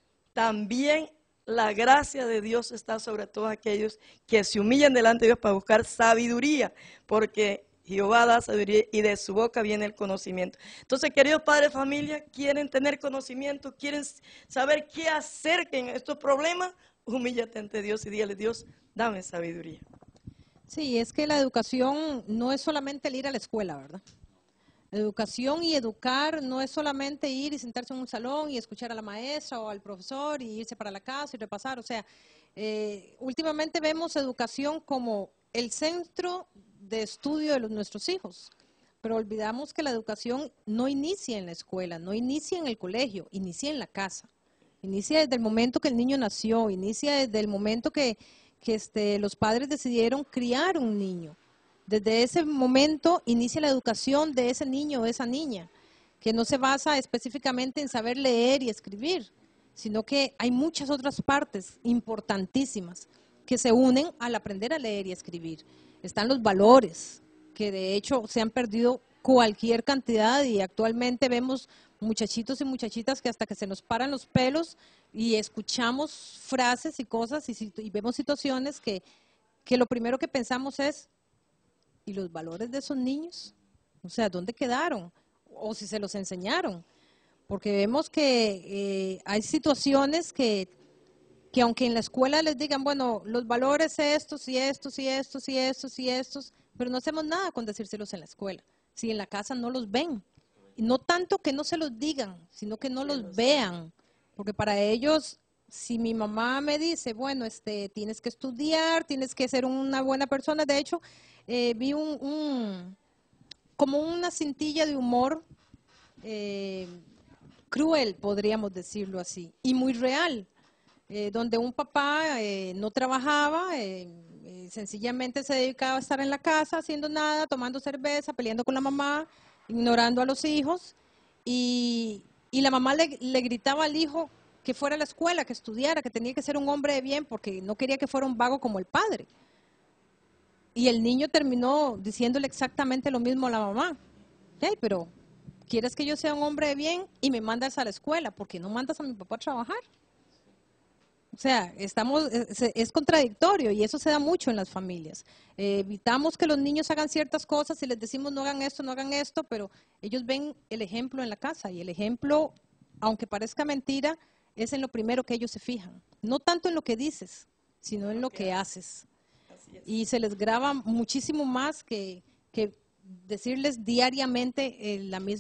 también la gracia de Dios está sobre todos aquellos que se humillan delante de Dios para buscar sabiduría, porque Jehová da sabiduría y de su boca viene el conocimiento. Entonces, queridos padres de familia, quieren tener conocimiento, quieren saber qué hacer en estos problemas, humíllate ante Dios y dígale, Dios, dame sabiduría. Sí, es que la educación no es solamente el ir a la escuela, ¿verdad? Educación y educar no es solamente ir y sentarse en un salón y escuchar a la maestra o al profesor y irse para la casa y repasar. O sea, últimamente vemos educación como el centro de estudio de nuestros hijos, pero olvidamos que la educación no inicia en la escuela, no inicia en el colegio, inicia en la casa. Inicia desde el momento que el niño nació, inicia desde el momento que los padres decidieron criar un niño. Desde ese momento inicia la educación de ese niño o esa niña, que no se basa específicamente en saber leer y escribir, sino que hay muchas otras partes importantísimas que se unen al aprender a leer y escribir. Están los valores, que de hecho se han perdido cualquier cantidad y actualmente vemos muchachitos y muchachitas que hasta que se nos paran los pelos y escuchamos frases y cosas y vemos situaciones que lo primero que pensamos es, ¿y los valores de esos niños? O sea, ¿dónde quedaron? O si se los enseñaron. Porque vemos que hay situaciones que aunque en la escuela les digan, bueno, los valores estos y estos y estos y estos y estos, pero no hacemos nada con decírselos en la escuela. Si en la casa no los ven. Y no tanto que no se los digan, sino que no los vean. Porque para ellos, si mi mamá me dice, bueno, tienes que estudiar, tienes que ser una buena persona. De hecho, vi como una cintilla de humor cruel, podríamos decirlo así, y muy real, donde un papá no trabajaba, sencillamente se dedicaba a estar en la casa haciendo nada, tomando cerveza, peleando con la mamá, ignorando a los hijos, y la mamá le gritaba al hijo que fuera a la escuela, que estudiara, que tenía que ser un hombre de bien porque no quería que fuera un vago como el padre. Y el niño terminó diciéndole exactamente lo mismo a la mamá. Hey, pero ¿quieres que yo sea un hombre de bien y me mandas a la escuela? ¿Por qué no mandas a mi papá a trabajar? O sea, es contradictorio y eso se da mucho en las familias. Evitamos que los niños hagan ciertas cosas y les decimos no hagan esto, pero ellos ven el ejemplo en la casa y el ejemplo, aunque parezca mentira, es en lo primero que ellos se fijan. No tanto en lo que dices, sino en lo que haces. Y se les graba muchísimo más que decirles diariamente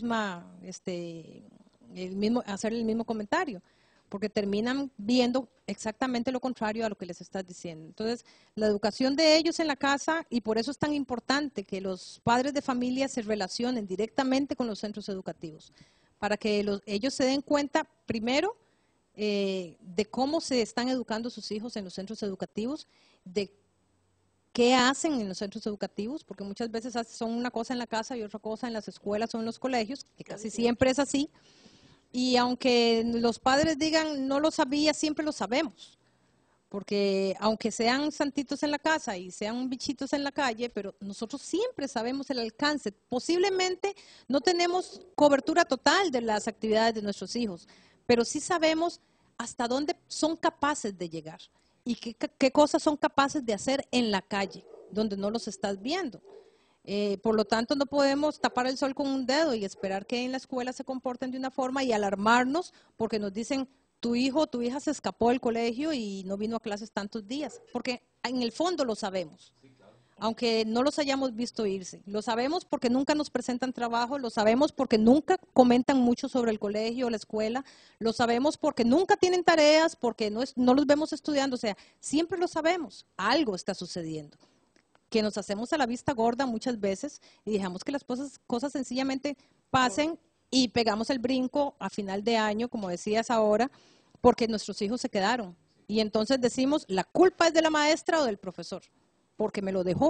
hacer el mismo comentario, porque terminan viendo exactamente lo contrario a lo que les estás diciendo. Entonces, la educación de ellos en la casa, y por eso es tan importante que los padres de familia se relacionen directamente con los centros educativos, para que ellos se den cuenta, primero, de cómo se están educando sus hijos en los centros educativos, de qué hacen en los centros educativos, porque muchas veces son una cosa en la casa y otra cosa en las escuelas o en los colegios, que casi siempre es así. Y aunque los padres digan no lo sabía, siempre lo sabemos, porque aunque sean santitos en la casa y sean bichitos en la calle, pero nosotros siempre sabemos el alcance. Posiblemente no tenemos cobertura total de las actividades de nuestros hijos, pero sí sabemos hasta dónde son capaces de llegar y qué cosas son capaces de hacer en la calle, donde no los estás viendo. Por lo tanto, no podemos tapar el sol con un dedo y esperar que en la escuela se comporten de una forma y alarmarnos porque nos dicen, tu hijo o tu hija se escapó del colegio y no vino a clases tantos días, porque en el fondo lo sabemos. Aunque no los hayamos visto irse. Lo sabemos porque nunca nos presentan trabajo, lo sabemos porque nunca comentan mucho sobre el colegio o la escuela, lo sabemos porque nunca tienen tareas, porque no los vemos estudiando, o sea, siempre lo sabemos, algo está sucediendo. Que nos hacemos a la vista gorda muchas veces y dejamos que las cosas sencillamente pasen y pegamos el brinco a final de año, como decías ahora, porque nuestros hijos se quedaron. Y entonces decimos, la culpa es de la maestra o del profesor, porque me lo dejó.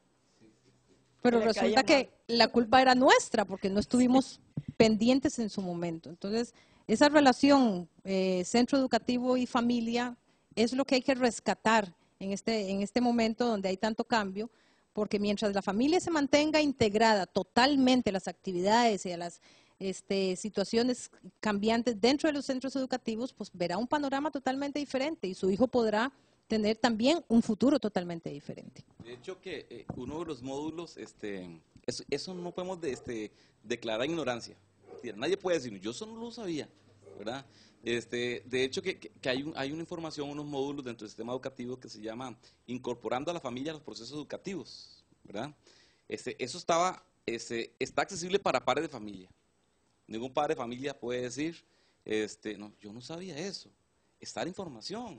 Pero resulta que la culpa era nuestra, porque no estuvimos pendientes en su momento. Entonces, esa relación centro educativo y familia es lo que hay que rescatar en este momento donde hay tanto cambio, porque mientras la familia se mantenga integrada totalmente a las actividades y a las situaciones cambiantes dentro de los centros educativos, pues verá un panorama totalmente diferente y su hijo podrá tener también un futuro totalmente diferente. De hecho que uno de los módulos, eso no podemos declarar ignorancia. Nadie puede decir, yo eso no lo sabía, ¿verdad? De hecho que hay una información, unos módulos dentro del sistema educativo que se llama Incorporando a la familia a los procesos educativos, ¿verdad? Eso está accesible para padres de familia. Ningún padre de familia puede decir, no, yo no sabía eso. Está la información.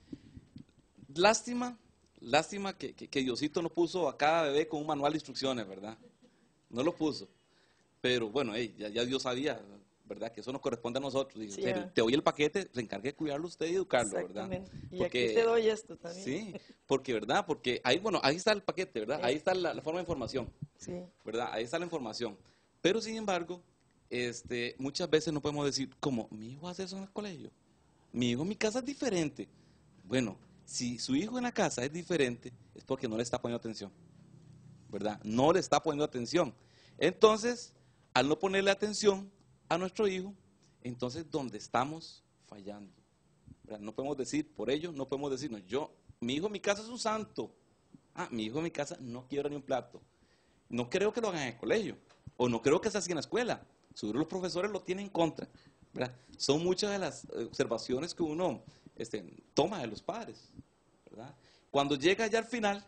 Lástima que Diosito no puso a cada bebé con un manual de instrucciones, ¿verdad? No lo puso. Pero bueno, ya Dios sabía, ¿verdad? Que eso nos corresponde a nosotros. Dice, Sí, te doy el paquete, se encargue de cuidarlo usted y educarlo, ¿verdad? Y porque, aquí te doy esto también. Sí, porque, ¿verdad? Porque ahí está el paquete, ¿verdad? Ahí está la forma de información, sí, ¿verdad? Ahí está la información. Pero sin embargo, muchas veces no podemos decir, como, mi hijo hace eso en el colegio, mi hijo en mi casa es diferente. Bueno, si su hijo en la casa es diferente, es porque no le está poniendo atención, ¿verdad? No le está poniendo atención. Entonces, al no ponerle atención a nuestro hijo, entonces, ¿dónde estamos fallando? ¿Verdad? No podemos decir, por ello, no podemos decir, no, mi hijo en mi casa es un santo. Mi hijo en mi casa no quiebra ni un plato. No creo que lo hagan en el colegio, o no creo que sea así en la escuela. Seguro los profesores lo tienen en contra, ¿verdad? Son muchas de las observaciones que uno toma de los padres, ¿verdad? Cuando llega ya al final,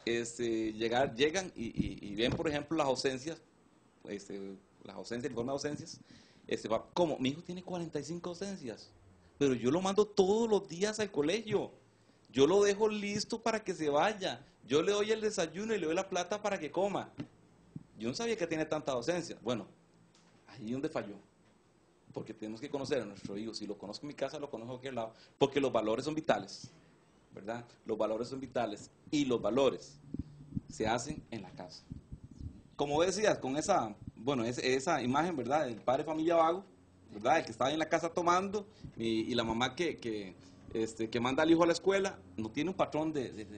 llegan y ven, por ejemplo, las ausencias, el informe de ausencias, como mi hijo tiene 45 ausencias, pero yo lo mando todos los días al colegio, yo lo dejo listo para que se vaya, yo le doy el desayuno y le doy la plata para que coma. Yo no sabía que tiene tantas ausencias. Bueno, ahí es donde falló. Porque tenemos que conocer a nuestro hijo. Si lo conozco en mi casa, lo conozco en cualquier lado. Porque los valores son vitales, ¿verdad? Los valores son vitales. Y los valores se hacen en la casa. Como decías, con esa imagen, ¿verdad? El padre de familia vago, ¿verdad? El que estaba en la casa tomando y la mamá que manda al hijo a la escuela, no tiene un patrón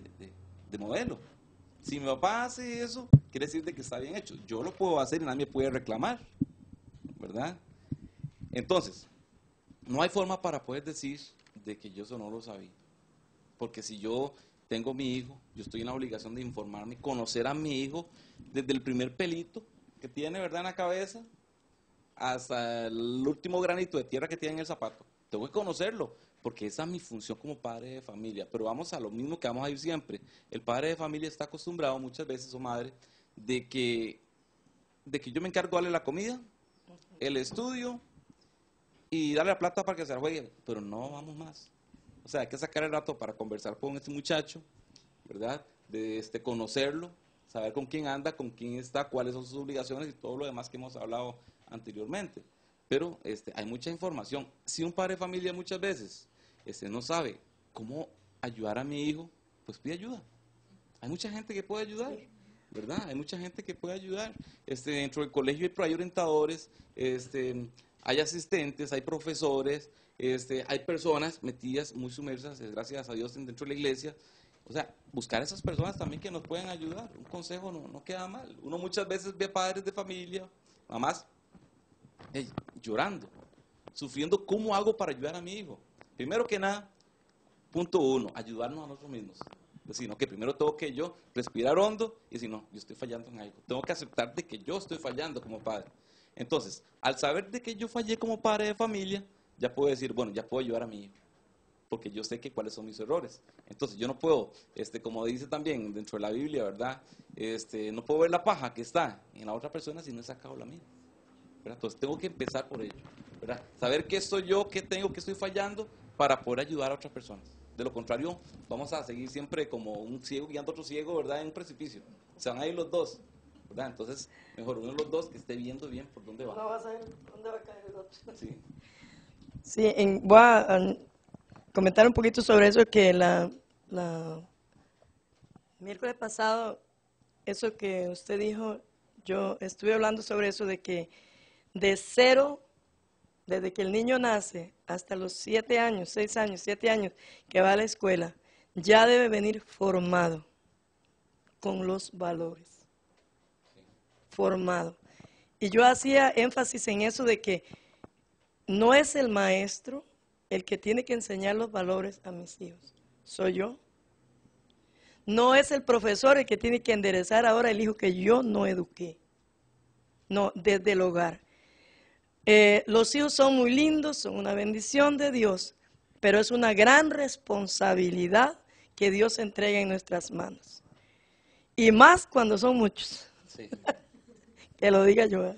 de modelo. Si mi papá hace eso, quiere decir de que está bien hecho. Yo lo puedo hacer y nadie me puede reclamar, ¿verdad? Entonces, no hay forma para poder decir de que yo eso no lo sabía. Porque si yo tengo mi hijo, yo estoy en la obligación de informarme, conocer a mi hijo desde el primer pelito que tiene, ¿verdad?, en la cabeza, hasta el último granito de tierra que tiene en el zapato. Tengo que conocerlo, porque esa es mi función como padre de familia. Pero vamos a lo mismo que vamos a ir siempre. El padre de familia está acostumbrado muchas veces, o madre, de que yo me encargo de darle la comida, el estudio y darle la plata para que se la juegue. Pero no vamos más. O sea, hay que sacar el rato para conversar con este muchacho, ¿verdad? De conocerlo, saber con quién anda, con quién está, cuáles son sus obligaciones y todo lo demás que hemos hablado anteriormente. Pero hay mucha información. Si un padre de familia muchas veces no sabe cómo ayudar a mi hijo, pues pide ayuda. Hay mucha gente que puede ayudar, ¿verdad? Hay mucha gente que puede ayudar. Dentro del colegio hay orientadores, hay asistentes, hay profesores, hay personas metidas muy sumersas, gracias a Dios, dentro de la iglesia. O sea, buscar a esas personas también que nos puedan ayudar. Un consejo no queda mal. Uno muchas veces ve padres de familia, mamás, llorando, sufriendo, ¿cómo hago para ayudar a mi hijo? Primero que nada, punto 1, ayudarnos a nosotros mismos. Es decir, no, que primero tengo que yo respirar hondo y decir, no, yo estoy fallando en algo. Tengo que aceptar de que yo estoy fallando como padre. Entonces, al saber de que yo fallé como padre de familia, ya puedo decir, bueno, ya puedo ayudar a mi hijo, porque yo sé que cuáles son mis errores. Entonces, yo no puedo, como dice también dentro de la Biblia, ¿verdad? No puedo ver la paja que está en la otra persona si no he sacado la mía, ¿verdad? Entonces, tengo que empezar por ello, ¿verdad? Saber qué soy yo, qué tengo, qué estoy fallando para poder ayudar a otras personas. De lo contrario, vamos a seguir siempre como un ciego guiando a otro ciego, ¿verdad? En un precipicio. Se van a ir los dos, ¿verdad? Entonces, mejor uno de los dos que esté viendo bien por dónde va. No vas a ver dónde va a caer el otro. Sí. Sí, voy a comentar un poquito sobre eso, que miércoles pasado, eso que usted dijo, yo estuve hablando sobre eso, de que de cero, desde que el niño nace hasta los 7 años, 6 años, 7 años que va a la escuela, ya debe venir formado con los valores. Formado. Y yo hacía énfasis en eso de que no es el maestro el que tiene que enseñar los valores a mis hijos, soy yo. No es el profesor el que tiene que enderezar ahora el hijo que yo no eduqué. No, desde el hogar. Los hijos son muy lindos, son una bendición de Dios, pero es una gran responsabilidad que Dios entrega en nuestras manos. Y más cuando son muchos. Sí. Que lo diga yo.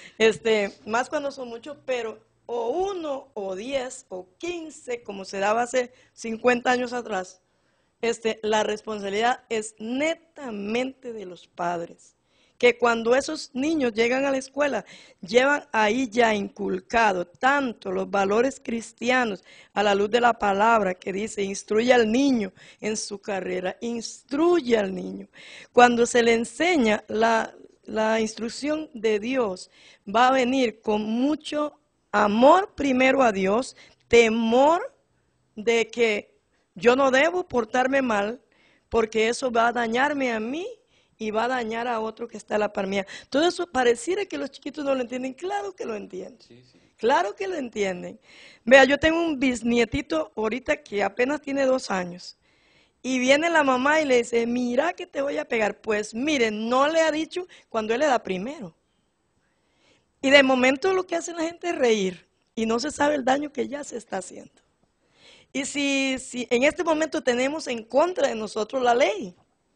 Más cuando son muchos, pero o 1, o 10, o 15, como se daba hace 50 años atrás, la responsabilidad es netamente de los padres. Que cuando esos niños llegan a la escuela, llevan ahí ya inculcado tanto los valores cristianos a la luz de la palabra que dice, instruye al niño en su carrera, instruye al niño. Cuando se le enseña la instrucción de Dios, va a venir con mucho amor primero a Dios, temor de que yo no debo portarme mal, porque eso va a dañarme a mí y va a dañar a otro que está a la par mía. Todo eso pareciera que los chiquitos no lo entienden. Claro que lo entienden. Sí, sí. Claro que lo entienden. Vea, yo tengo un bisnietito ahorita que apenas tiene 2 años. Y viene la mamá y le dice, mira que te voy a pegar. Pues miren, no le ha dicho cuando él le da primero. Y de momento lo que hace la gente es reír. Y no se sabe el daño que ya se está haciendo. Y si en este momento tenemos en contra de nosotros la ley,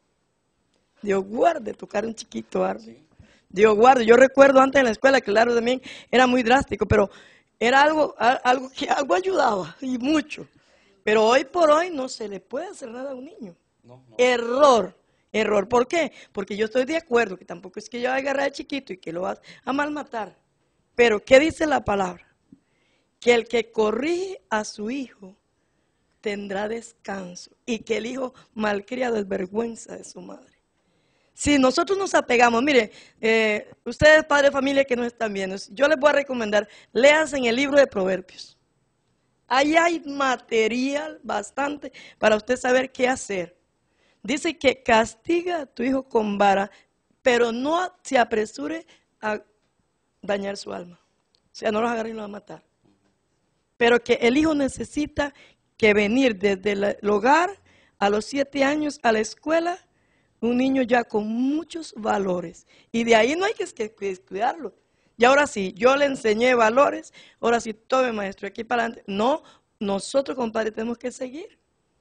Dios guarde tocar un chiquito árbol. Sí. Dios guarde. Yo recuerdo antes en la escuela que el árbol también era muy drástico, pero era algo que algo ayudaba y mucho. Pero hoy por hoy no se le puede hacer nada a un niño. No. Error. ¿Por qué? Porque yo estoy de acuerdo que tampoco es que yo vaya a agarrar al chiquito y que lo vas a malmatar. Pero ¿qué dice la palabra? Que el que corrige a su hijo tendrá descanso y que el hijo malcriado es vergüenza de su madre. Si nosotros nos apegamos, mire, ustedes padres de familia que nos están viendo, yo les voy a recomendar, léanse en el libro de Proverbios. Ahí hay material bastante para usted saber qué hacer. Dice que castiga a tu hijo con vara, pero no se apresure a dañar su alma. O sea, no los agarre y los va a matar. Pero que el hijo necesita que venir desde el hogar a los 7 años a la escuela, un niño ya con muchos valores. Y de ahí no hay que cuidarlo. Y ahora sí, yo le enseñé valores, ahora sí, tome maestro, aquí para adelante. No, nosotros, compadre, tenemos que seguir.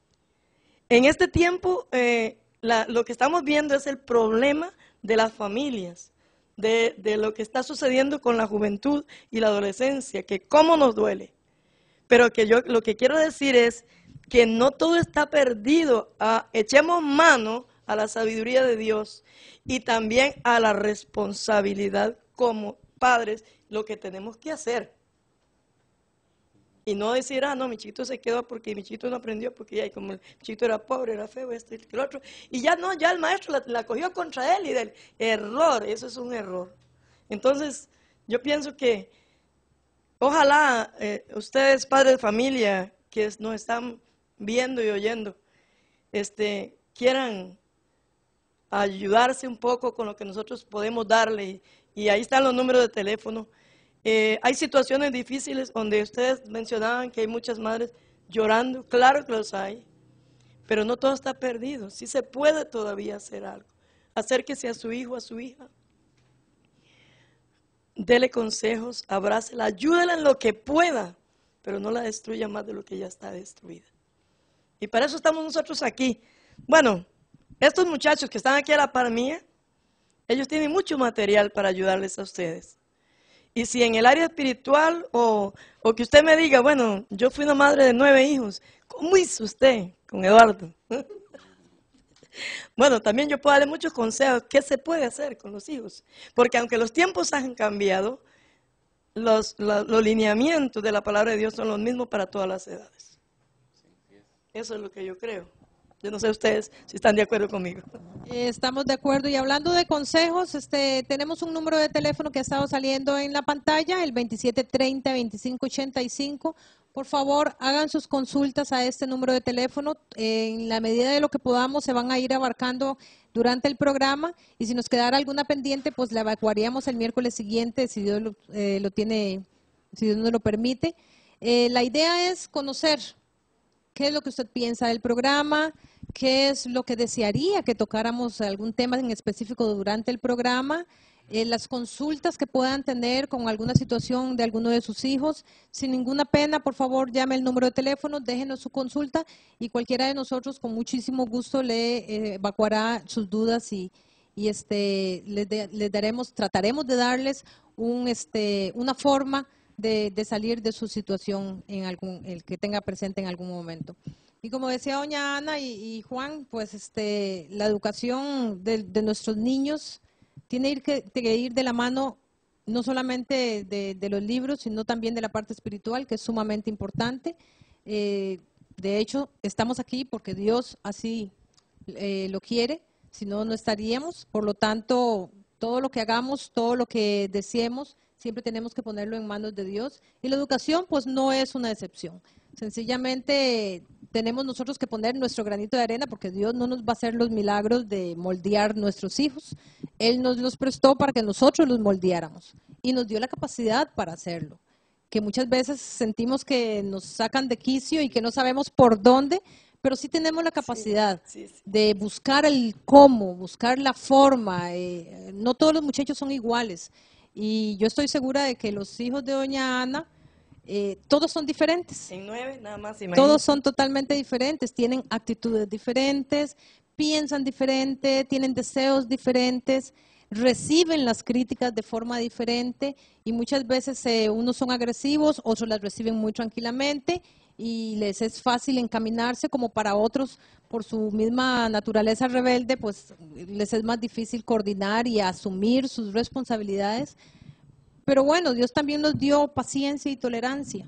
En este tiempo, lo que estamos viendo es el problema de las familias, de lo que está sucediendo con la juventud y la adolescencia, que cómo nos duele. Pero que yo lo que quiero decir es que no todo está perdido. Echemos mano a la sabiduría de Dios y también a la responsabilidad como padres, lo que tenemos que hacer. Y no decir, no, mi chiquito se quedó porque mi chiquito no aprendió, porque ya como el chiquito era pobre, era feo, esto y el otro. Y ya no, ya el maestro la cogió contra él y del error, eso es un error. Entonces, yo pienso que ojalá ustedes, padres de familia, que nos están viendo y oyendo, quieran ayudarse un poco con lo que nosotros podemos darle. Y ahí están los números de teléfono. Hay situaciones difíciles donde ustedes mencionaban que hay muchas madres llorando, claro que los hay, pero no todo está perdido, sí se puede todavía hacer algo. Acérquese a su hijo, a su hija, dele consejos, abrácela, ayúdela en lo que pueda, pero no la destruya más de lo que ya está destruida. Y para eso estamos nosotros aquí. Bueno, estos muchachos que están aquí a la par mía, ellos tienen mucho material para ayudarles a ustedes. Y si en el área espiritual o que usted me diga, bueno, yo fui una madre de 9 hijos, ¿cómo hizo usted con Eduardo? Bueno, también yo puedo darle muchos consejos, ¿qué se puede hacer con los hijos? Porque aunque los tiempos han cambiado, los lineamientos de la palabra de Dios son los mismos para todas las edades. Eso es lo que yo creo. Yo no sé ustedes si están de acuerdo conmigo. Estamos de acuerdo. Y hablando de consejos, tenemos un número de teléfono que ha estado saliendo en la pantalla, el 2730-2585. Por favor, hagan sus consultas a este número de teléfono. En la medida de lo que podamos, se van a ir abarcando durante el programa. Y si nos quedara alguna pendiente, pues la evacuaríamos el miércoles siguiente, si Dios lo tiene, si Dios nos lo permite. La idea es conocer qué es lo que usted piensa del programa, qué es lo que desearía que tocáramos algún tema en específico durante el programa, las consultas que puedan tener con alguna situación de alguno de sus hijos. Sin ninguna pena, por favor, llame el número de teléfono, déjenos su consulta y cualquiera de nosotros con muchísimo gusto le evacuará sus dudas y les daremos, trataremos de darles una forma de salir de su situación el que tenga presente en algún momento. Y como decía doña Ana y Juan, pues la educación de nuestros niños tiene que ir de la mano no solamente de los libros, sino también de la parte espiritual, que es sumamente importante. De hecho, estamos aquí porque Dios así lo quiere, si no, no estaríamos. Por lo tanto, todo lo que hagamos, todo lo que deseemos, siempre tenemos que ponerlo en manos de Dios. Y la educación, pues, no es una excepción. Sencillamente tenemos nosotros que poner nuestro granito de arena porque Dios no nos va a hacer los milagros de moldear nuestros hijos. Él nos los prestó para que nosotros los moldeáramos y nos dio la capacidad para hacerlo. Que muchas veces sentimos que nos sacan de quicio y que no sabemos por dónde, pero sí tenemos la capacidad de buscar el cómo, buscar la forma. No todos los muchachos son iguales. Y yo estoy segura de que los hijos de doña Ana, todos son diferentes. En 9 nada más, imagínate. Todos son totalmente diferentes, tienen actitudes diferentes, piensan diferente, tienen deseos diferentes, reciben las críticas de forma diferente y muchas veces unos son agresivos, otros las reciben muy tranquilamente y les es fácil encaminarse, como para otros, por su misma naturaleza rebelde, pues les es más difícil coordinar y asumir sus responsabilidades. Pero bueno, Dios también nos dio paciencia y tolerancia.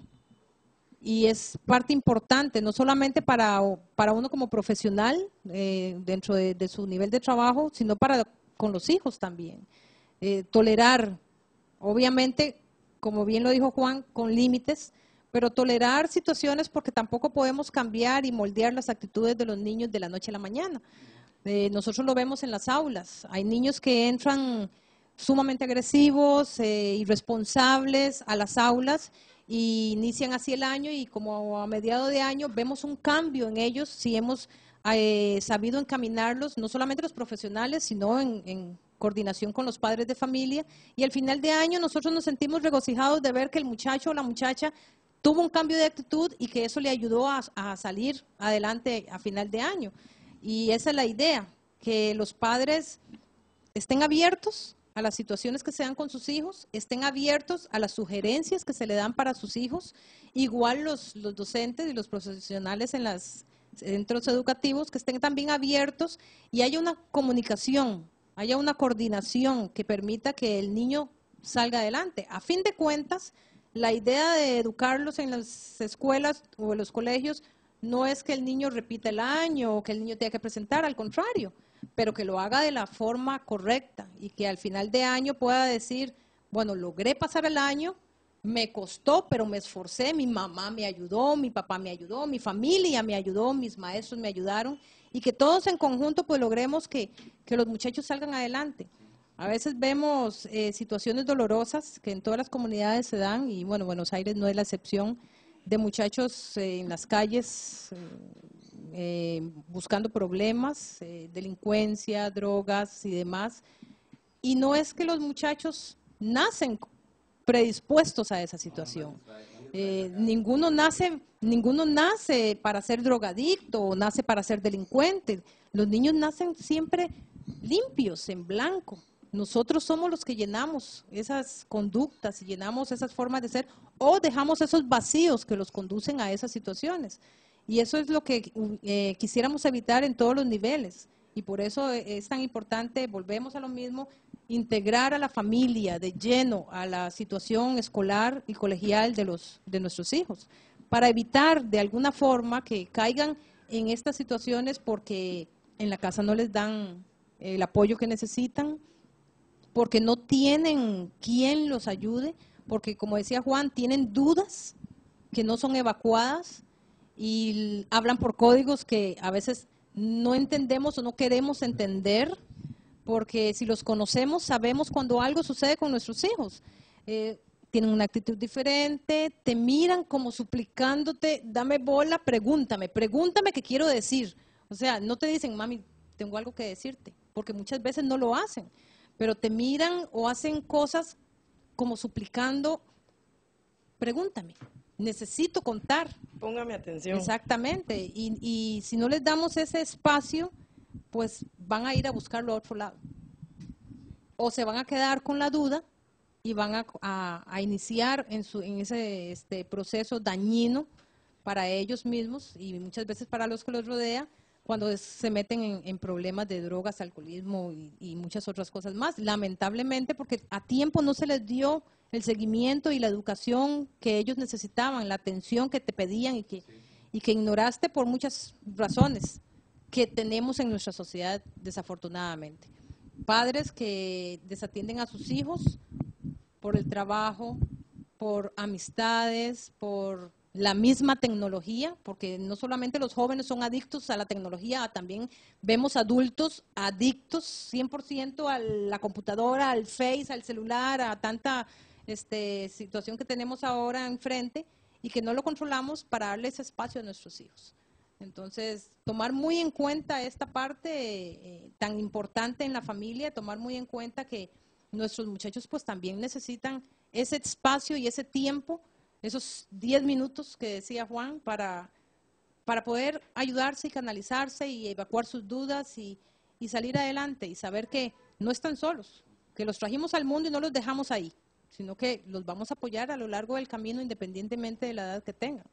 Y es parte importante, no solamente para uno como profesional dentro de su nivel de trabajo, sino con los hijos también. Tolerar, obviamente, como bien lo dijo Juan, con límites, pero tolerar situaciones porque tampoco podemos cambiar y moldear las actitudes de los niños de la noche a la mañana. Nosotros lo vemos en las aulas. Hay niños que entran sumamente agresivos, irresponsables a las aulas y inician así el año y como a mediados de año vemos un cambio en ellos si hemos sabido encaminarlos, no solamente los profesionales, sino en coordinación con los padres de familia, y al final de año nosotros nos sentimos regocijados de ver que el muchacho o la muchacha tuvo un cambio de actitud y que eso le ayudó a salir adelante a final de año. Y esa es la idea, que los padres estén abiertos a las situaciones que se dan con sus hijos, estén abiertos a las sugerencias que se le dan para sus hijos, igual los docentes y los profesionales en los centros educativos, que estén también abiertos y haya una comunicación, haya una coordinación que permita que el niño salga adelante. A fin de cuentas, la idea de educarlos en las escuelas o en los colegios no es que el niño repita el año o que el niño tenga que presentar, al contrario, pero que lo haga de la forma correcta y que al final de año pueda decir, bueno, logré pasar el año, me costó, pero me esforcé, mi mamá me ayudó, mi papá me ayudó, mi familia me ayudó, mis maestros me ayudaron, y que todos en conjunto pues logremos que los muchachos salgan adelante. A veces vemos situaciones dolorosas que en todas las comunidades se dan, y bueno, Buenos Aires no es la excepción, de muchachos en las calles buscando problemas, delincuencia, drogas y demás. Y no es que los muchachos nacen predispuestos a esa situación. Ninguno nace para ser drogadicto o nace para ser delincuente. Los niños nacen siempre limpios, en blanco. Nosotros somos los que llenamos esas conductas y llenamos esas formas de ser o dejamos esos vacíos que los conducen a esas situaciones. Y eso es lo que quisiéramos evitar en todos los niveles. Y por eso es tan importante, volvemos a lo mismo, integrar a la familia de lleno a la situación escolar y colegial de nuestros hijos, para evitar de alguna forma que caigan en estas situaciones porque en la casa no les dan el apoyo que necesitan, porque no tienen quien los ayude, porque como decía Juan, tienen dudas que no son evacuadas y hablan por códigos que a veces no entendemos o no queremos entender, porque si los conocemos sabemos cuando algo sucede con nuestros hijos. Tienen una actitud diferente, te miran como suplicándote, dame bola, pregúntame qué quiero decir. O sea, no te dicen, mami, tengo algo que decirte, porque muchas veces no lo hacen, pero te miran o hacen cosas como suplicando, pregúntame, necesito contar. Póngame atención. Exactamente, y si no les damos ese espacio, pues van a ir a buscarlo a otro lado. O se van a quedar con la duda y van a iniciar en ese proceso dañino para ellos mismos y muchas veces para los que los rodea, cuando se meten en problemas de drogas, alcoholismo y muchas otras cosas más. Lamentablemente, porque a tiempo no se les dio el seguimiento y la educación que ellos necesitaban, la atención que te pedían y que ignoraste por muchas razones que tenemos en nuestra sociedad, desafortunadamente. Padres que desatienden a sus hijos por el trabajo, por amistades, por la misma tecnología, porque no solamente los jóvenes son adictos a la tecnología, también vemos adultos adictos 100% a la computadora, al Face, al celular, a tanta situación que tenemos ahora enfrente y que no lo controlamos para darle ese espacio a nuestros hijos. Entonces, tomar muy en cuenta esta parte tan importante en la familia, tomar muy en cuenta que nuestros muchachos pues también necesitan ese espacio y ese tiempo, esos 10 minutos que decía Juan, para poder ayudarse y canalizarse y evacuar sus dudas y salir adelante y saber que no están solos, que los trajimos al mundo y no los dejamos ahí, sino que los vamos a apoyar a lo largo del camino independientemente de la edad que tengan.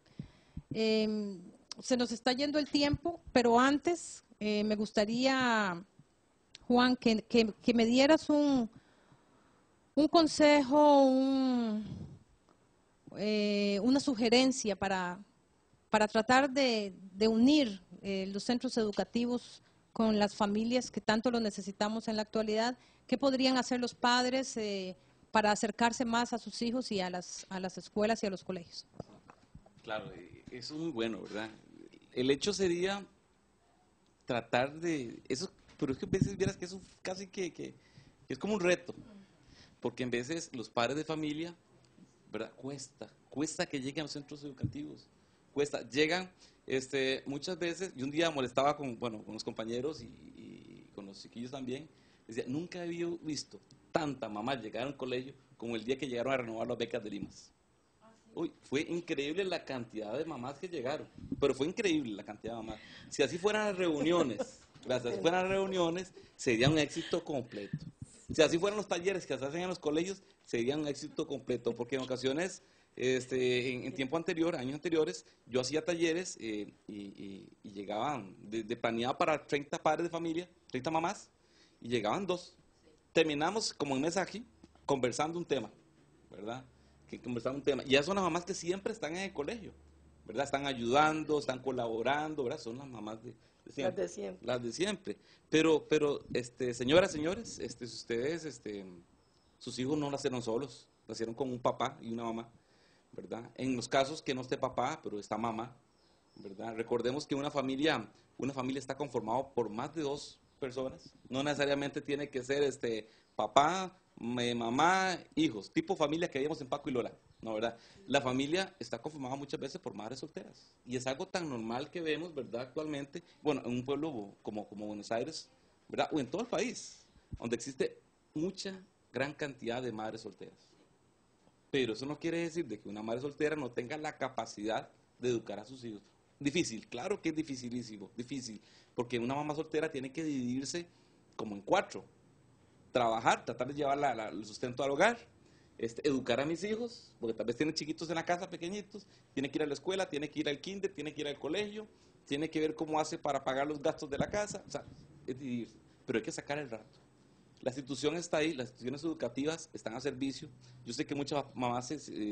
Se nos está yendo el tiempo, pero antes me gustaría, Juan, que me dieras un consejo, una sugerencia para tratar de unir los centros educativos con las familias que tanto lo necesitamos en la actualidad. ¿Qué podrían hacer los padres para acercarse más a sus hijos y a las escuelas y a los colegios? Claro, eso es muy bueno, ¿verdad? El hecho sería tratar de eso, pero es que a veces vieras que eso casi que es como un reto, porque en veces los padres de familia, ¿verdad? Cuesta que lleguen a los centros educativos, llegan, muchas veces, y un día molestaba con los compañeros y con los chiquillos también, decía, nunca había visto tanta mamá llegar a un colegio como el día que llegaron a renovar las becas de Limas. Uy, fue increíble la cantidad de mamás que llegaron, pero fue increíble la cantidad de mamás. Si así fueran las reuniones, sería un éxito completo. Si así fueran los talleres que se hacen en los colegios, sería un éxito completo, porque en ocasiones, en tiempo anterior, años anteriores, yo hacía talleres y llegaban, de planeado para 30 padres de familia, 30 mamás, y llegaban 2. Terminamos como un mensaje, conversando un tema, ¿verdad? Y esas son las mamás que siempre están en el colegio, ¿verdad? Están ayudando, están colaborando, ¿verdad? Son las mamás de siempre. Las de siempre. Pero señoras, señores, ustedes, sus hijos no nacieron solos, nacieron con un papá y una mamá, ¿verdad? En los casos que no esté papá, pero está mamá, ¿verdad? Recordemos que una familia está conformada por más de dos personas, no necesariamente tiene que ser papá, mamá, hijos, tipo familia que vimos en Paco y Lola, ¿no, verdad? La familia está conformada muchas veces por madres solteras y es algo tan normal que vemos, ¿verdad? Actualmente, bueno, en un pueblo como Buenos Aires, ¿verdad? O en todo el país, donde existe mucha, gran cantidad de madres solteras. Pero eso no quiere decir de que una madre soltera no tenga la capacidad de educar a sus hijos. Difícil, claro que es dificilísimo, difícil, porque una mamá soltera tiene que dividirse como en 4. Trabajar, tratar de llevar el sustento al hogar, educar a mis hijos, porque tal vez tienen chiquitos en la casa, pequeñitos, tiene que ir a la escuela, tiene que ir al kinder, tiene que ir al colegio, tiene que ver cómo hace para pagar los gastos de la casa, o sea, es dividirse, pero hay que sacar el rato. La institución está ahí, las instituciones educativas están a servicio. Yo sé que muchas mamás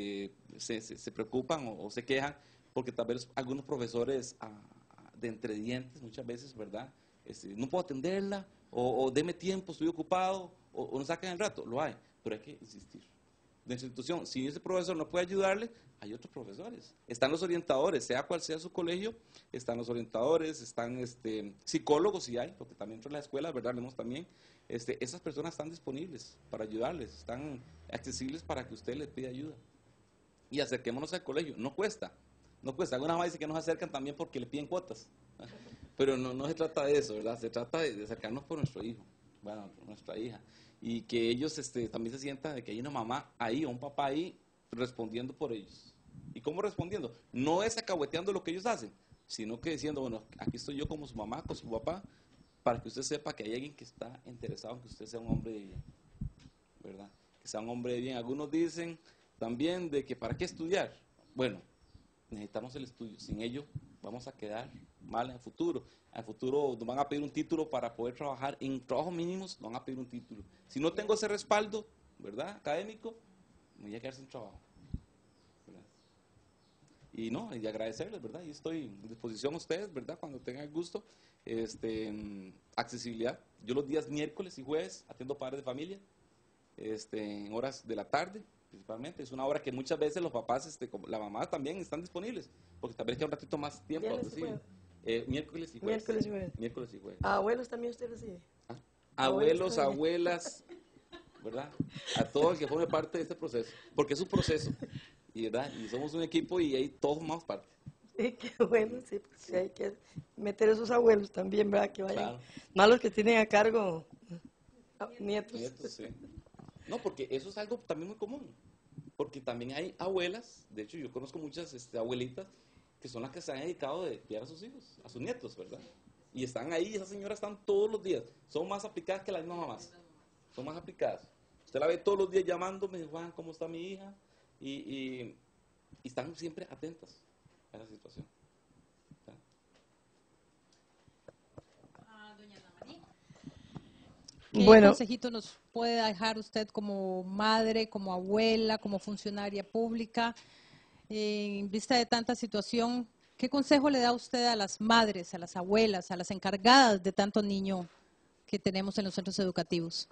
se preocupan o se quejan porque tal vez algunos profesores de entre dientes muchas veces, ¿verdad? No puedo atenderla, o deme tiempo, estoy ocupado, o no saquen el rato. Lo hay, pero hay que insistir. De la institución, si ese profesor no puede ayudarle, hay otros profesores. Están los orientadores, sea cual sea su colegio, están los orientadores, están psicólogos, si hay, porque también dentro de la escuela, ¿verdad? Vemos también. Esas personas están disponibles para ayudarles, están accesibles para que usted les pida ayuda. Y acerquémonos al colegio, no cuesta. Algunas mamás dicen que nos acercan también porque le piden cuotas. Pero no se trata de eso, ¿verdad? Se trata de acercarnos por nuestro hijo, bueno, por nuestra hija. Y que ellos también se sientan de que hay una mamá ahí o un papá ahí respondiendo por ellos. ¿Y cómo respondiendo? No es acahueteando lo que ellos hacen, sino que diciendo, bueno, aquí estoy yo como su mamá, como su papá, para que usted sepa que hay alguien que está interesado en que usted sea un hombre de bien, ¿verdad? Que sea un hombre de bien. Algunos dicen también de que ¿para qué estudiar? Bueno, necesitamos el estudio. Sin ello vamos a quedar mal en el futuro. En el futuro nos van a pedir un título para poder trabajar. En trabajos mínimos nos van a pedir un título. Si no tengo ese respaldo, ¿verdad? Académico, me voy a quedar sin trabajo. ¿Verdad? Y no, y agradecerles, ¿verdad? Y estoy a disposición a ustedes, ¿verdad? Cuando tengan el gusto. Accesibilidad. Yo los días miércoles y jueves atiendo padres de familia, en horas de la tarde, principalmente. Es una hora que muchas veces los papás, la mamá también están disponibles, porque tal vez queda un ratito más tiempo. Miércoles y jueves. Miércoles y jueves. ¿Abuelos también usted recibe? Abuelos, abuelas, ¿verdad? A todo el que forme parte de este proceso, porque es un proceso, ¿verdad? Y somos un equipo y ahí todos formamos parte. Sí, qué bueno, sí, sí, hay que meter a esos abuelos también, ¿verdad? Que vayan, claro. Más los que tienen a cargo nietos. Nietos, sí. No, porque eso es algo también muy común, porque también hay abuelas, de hecho yo conozco muchas abuelitas, que son las que se han dedicado de criar a sus hijos, a sus nietos, ¿verdad? Y están ahí, esas señoras están todos los días, son más aplicadas que las mismas mamás, son más aplicadas. Usted la ve todos los días llamándome, Juan, ¿cómo está mi hija? Y están siempre atentas a la situación. Doña Ana María, ¿qué consejito nos puede dejar usted como madre, como abuela, como funcionaria pública, en vista de tanta situación? ¿Qué consejo le da usted a las madres, a las abuelas, a las encargadas de tanto niño que tenemos en los centros educativos?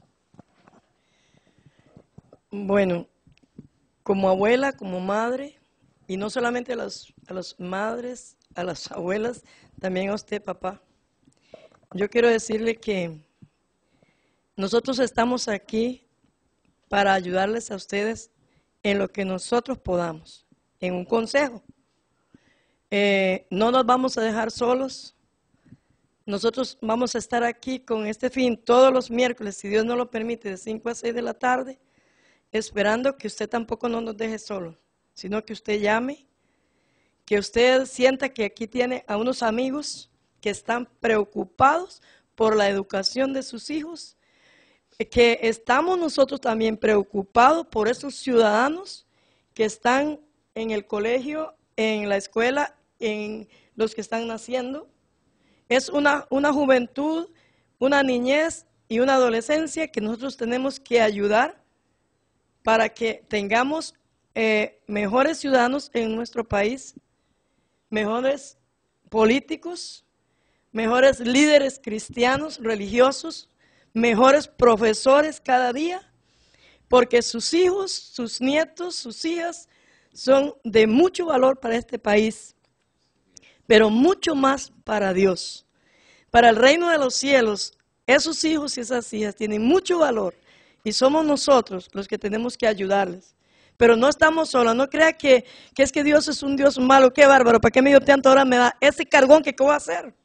Bueno, como abuela, como madre, y no solamente a las madres, a las abuelas, también a usted, papá. Yo quiero decirle que nosotros estamos aquí para ayudarles a ustedes en lo que nosotros podamos, en un consejo. No nos vamos a dejar solos. Nosotros vamos a estar aquí con este fin todos los miércoles, si Dios nos lo permite, de 5 a 6 de la tarde, esperando que usted tampoco no nos deje solos, sino que usted llame, que usted sienta que aquí tiene a unos amigos que están preocupados por la educación de sus hijos, que estamos nosotros también preocupados por esos ciudadanos que están en el colegio, en la escuela, en los que están naciendo. Es una juventud, una niñez y una adolescencia que nosotros tenemos que ayudar para que tengamos mejores ciudadanos en nuestro país, mejores políticos, mejores líderes cristianos, religiosos, mejores profesores cada día, porque sus hijos, sus nietos, sus hijas son de mucho valor para este país, pero mucho más para Dios. Para el reino de los cielos, Esos hijos y esas hijas tienen mucho valor y somos nosotros los que tenemos que ayudarles. Pero no estamos solos, no crea que es que Dios es un Dios malo, qué bárbaro, ¿para qué me dio tanto ahora me da ese cargón que qué voy a hacer?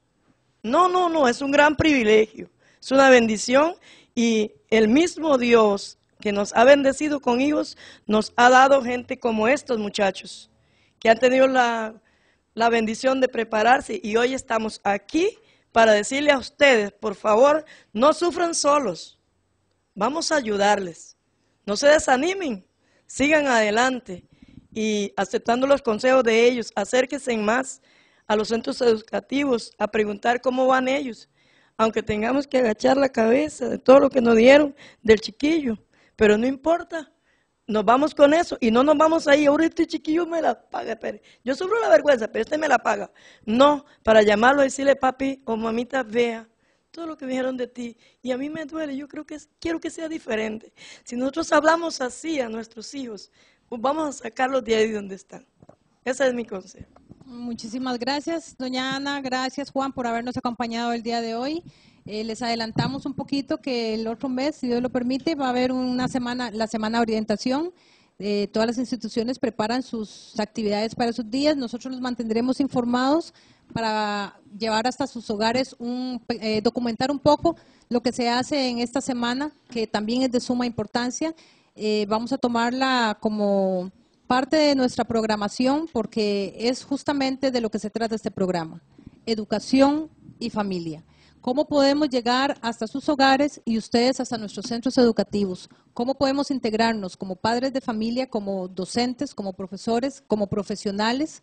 No, es un gran privilegio, es una bendición y el mismo Dios que nos ha bendecido con hijos, nos ha dado gente como estos muchachos, que han tenido la bendición de prepararse y hoy estamos aquí para decirle a ustedes, por favor, no sufran solos, vamos a ayudarles, no se desanimen, sigan adelante y aceptando los consejos de ellos, acérquense más a los centros educativos a preguntar cómo van ellos, aunque tengamos que agachar la cabeza de todo lo que nos dieron del chiquillo. Pero no importa, nos vamos con eso y no nos vamos ahí, ahora este chiquillo me la paga, espere. Yo sufro la vergüenza, pero este me la paga. No, para llamarlo y decirle, papi o mamita, vea todo lo que dijeron de ti y a mí me duele, yo quiero que sea diferente. Si nosotros hablamos así a nuestros hijos, pues vamos a sacarlos de ahí donde están. Ese es mi consejo. Muchísimas gracias, doña Ana. Gracias, Juan, por habernos acompañado el día de hoy. Les adelantamos un poquito que el otro mes, si Dios lo permite, va a haber una semana, la semana de orientación. Todas las instituciones preparan sus actividades para esos días. Nosotros los mantendremos informados para llevar hasta sus hogares, documentar un poco lo que se hace en esta semana, que también es de suma importancia. Vamos a tomarla como parte de nuestra programación porque es justamente de lo que se trata este programa, educación y familia. ¿Cómo podemos llegar hasta sus hogares y ustedes hasta nuestros centros educativos? ¿Cómo podemos integrarnos como padres de familia, como docentes, como profesores, como profesionales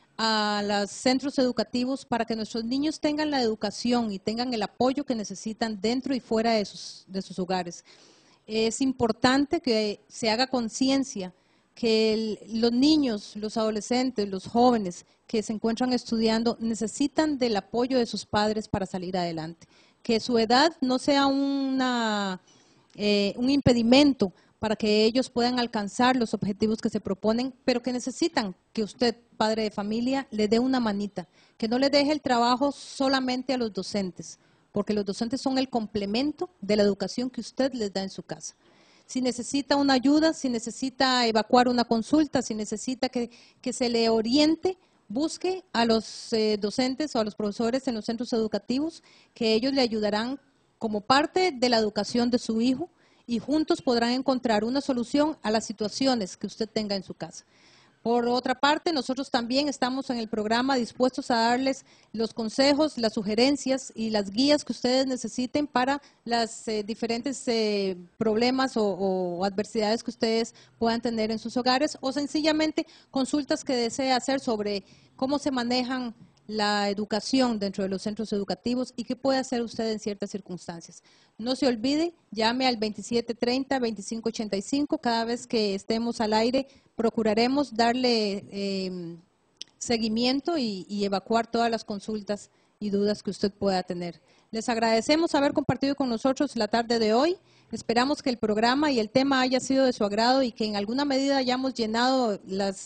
a los centros educativos para que nuestros niños tengan la educación y tengan el apoyo que necesitan dentro y fuera de sus hogares? Es importante que se haga conciencia que los niños, los adolescentes, los jóvenes que se encuentran estudiando necesitan del apoyo de sus padres para salir adelante. Que su edad no sea un impedimento para que ellos puedan alcanzar los objetivos que se proponen, pero que necesitan que usted, padre de familia, le dé una manita, que no le deje el trabajo solamente a los docentes, porque los docentes son el complemento de la educación que usted les da en su casa. Si necesita una ayuda, si necesita evacuar una consulta, si necesita que se le oriente, busque a los docentes o a los profesores en los centros educativos, que ellos le ayudarán como parte de la educación de su hijo y juntos podrán encontrar una solución a las situaciones que usted tenga en su casa. Por otra parte, nosotros también estamos en el programa dispuestos a darles los consejos, las sugerencias y las guías que ustedes necesiten para los diferentes problemas o adversidades que ustedes puedan tener en sus hogares o sencillamente consultas que desee hacer sobre cómo se manejan la educación dentro de los centros educativos y qué puede hacer usted en ciertas circunstancias. No se olvide, llame al 2730-2585. Cada vez que estemos al aire, procuraremos darle seguimiento y evacuar todas las consultas y dudas que usted pueda tener. Les agradecemos haber compartido con nosotros la tarde de hoy. Esperamos que el programa y el tema haya sido de su agrado y que en alguna medida hayamos llenado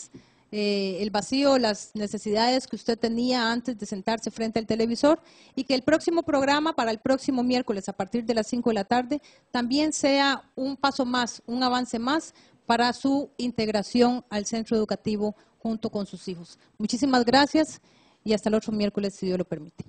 el vacío, las necesidades que usted tenía antes de sentarse frente al televisor y que el próximo programa para el próximo miércoles a partir de las 5 de la tarde también sea un paso más, un avance más para su integración al centro educativo junto con sus hijos. Muchísimas gracias y hasta el otro miércoles, si Dios lo permite.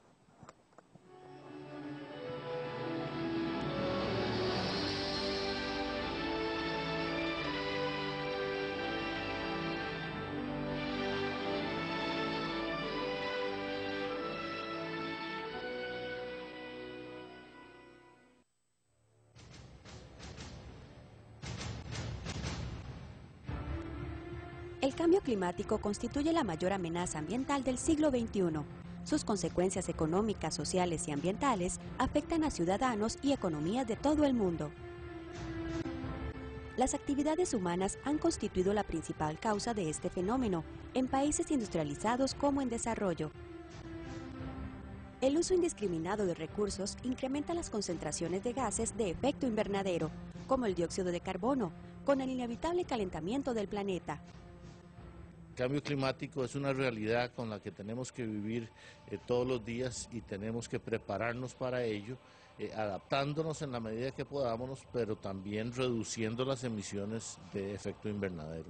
El cambio climático constituye la mayor amenaza ambiental del siglo XXI. Sus consecuencias económicas, sociales y ambientales afectan a ciudadanos y economías de todo el mundo. Las actividades humanas han constituido la principal causa de este fenómeno en países industrializados como en desarrollo. El uso indiscriminado de recursos incrementa las concentraciones de gases de efecto invernadero, como el dióxido de carbono, con el inevitable calentamiento del planeta. Cambio climático es una realidad con la que tenemos que vivir todos los días y tenemos que prepararnos para ello, adaptándonos en la medida que podamos, pero también reduciendo las emisiones de efecto invernadero.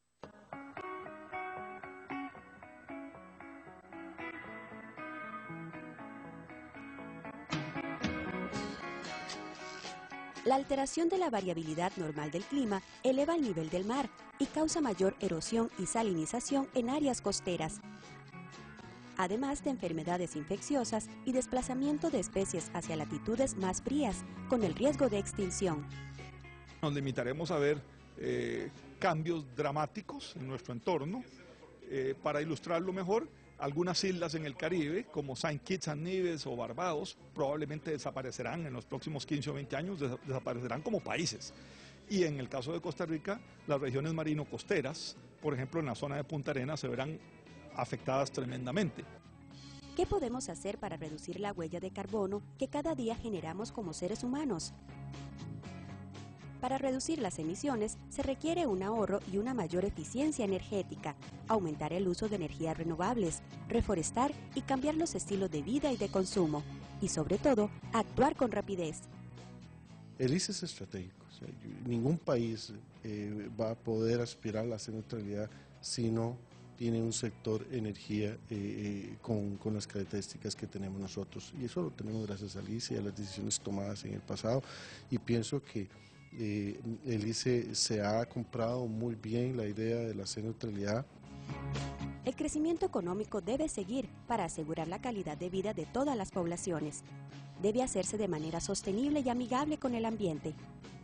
La alteración de la variabilidad normal del clima eleva el nivel del mar y causa mayor erosión y salinización en áreas costeras, además de enfermedades infecciosas y desplazamiento de especies hacia latitudes más frías, con el riesgo de extinción. Nos limitaremos a ver cambios dramáticos en nuestro entorno. Para ilustrarlo mejor, algunas islas en el Caribe, como Saint Kitts and Nevis o Barbados, probablemente desaparecerán en los próximos 15 o 20 años, desaparecerán como países. Y en el caso de Costa Rica, las regiones marino-costeras, por ejemplo en la zona de Punta Arenas, se verán afectadas tremendamente. ¿Qué podemos hacer para reducir la huella de carbono que cada día generamos como seres humanos? Para reducir las emisiones se requiere un ahorro y una mayor eficiencia energética, aumentar el uso de energías renovables, reforestar y cambiar los estilos de vida y de consumo, y sobre todo, actuar con rapidez. El ICE es estratégico, o sea, ningún país va a poder aspirar a la neutralidad si no tiene un sector energía con las características que tenemos nosotros, y eso lo tenemos gracias al ICE y a las decisiones tomadas en el pasado, y pienso que el ICE se ha comprado muy bien la idea de la neutralidad. El crecimiento económico debe seguir para asegurar la calidad de vida de todas las poblaciones. Debe hacerse de manera sostenible y amigable con el ambiente.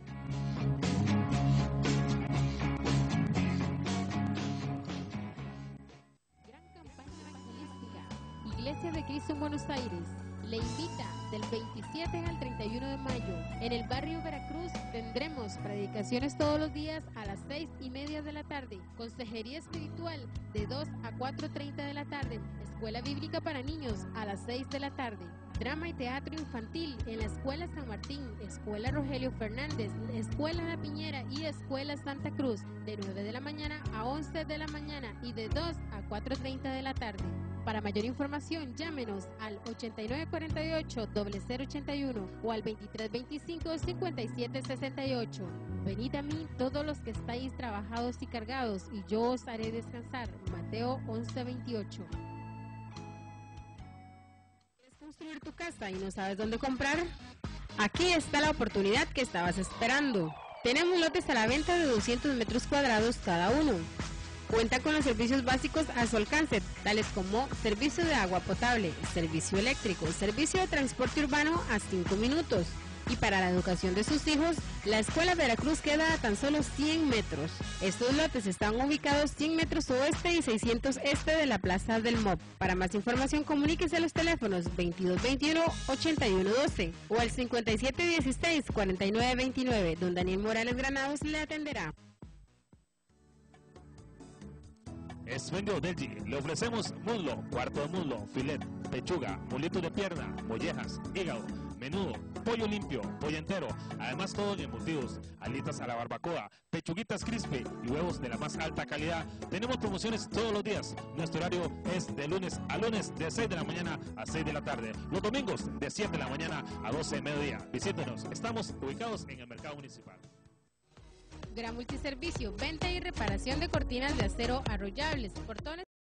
Gran campaña evangelística. Iglesia de Cristo en Buenos Aires le invita del 27 al 31 de mayo. En el barrio Veracruz tendremos predicaciones todos los días a las 6:30 de la tarde, consejería espiritual de 2 a 4:30 de la tarde, escuela bíblica para niños a las 6 de la tarde, drama y teatro infantil en la Escuela San Martín, Escuela Rogelio Fernández, Escuela La Piñera y Escuela Santa Cruz, de 9 de la mañana a 11 de la mañana y de 2 a 4:30 de la tarde. Para mayor información, llámenos al 8948-0081 o al 2325-5768. Venid a mí todos los que estáis trabajados y cargados, y yo os haré descansar. Mateo 11:28. ¿Quieres construir tu casa y no sabes dónde comprar? Aquí está la oportunidad que estabas esperando. Tenemos lotes a la venta de 200 metros cuadrados cada uno. Cuenta con los servicios básicos a su alcance, tales como servicio de agua potable, servicio eléctrico, servicio de transporte urbano a 5 minutos. Y para la educación de sus hijos, la Escuela Veracruz queda a tan solo 100 metros. Estos lotes están ubicados 100 metros oeste y 600 este de la Plaza del MOP. Para más información, comuníquese a los teléfonos 2221-8112 o al 5716-4929, don Daniel Morales Granados le atenderá. Esvendio Delgi, le ofrecemos muslo, cuarto de muslo, filet, pechuga, mulito de pierna, mollejas, hígado, menudo, pollo limpio, pollo entero, además todo en embutidos, alitas a la barbacoa, pechuguitas crispy y huevos de la más alta calidad. Tenemos promociones todos los días. Nuestro horario es de lunes a lunes de 6 de la mañana a 6 de la tarde. Los domingos de 7 de la mañana a 12 de mediodía. Visítenos, estamos ubicados en el Mercado Municipal. Gran multiservicio, venta y reparación de cortinas de acero arrollables, portones.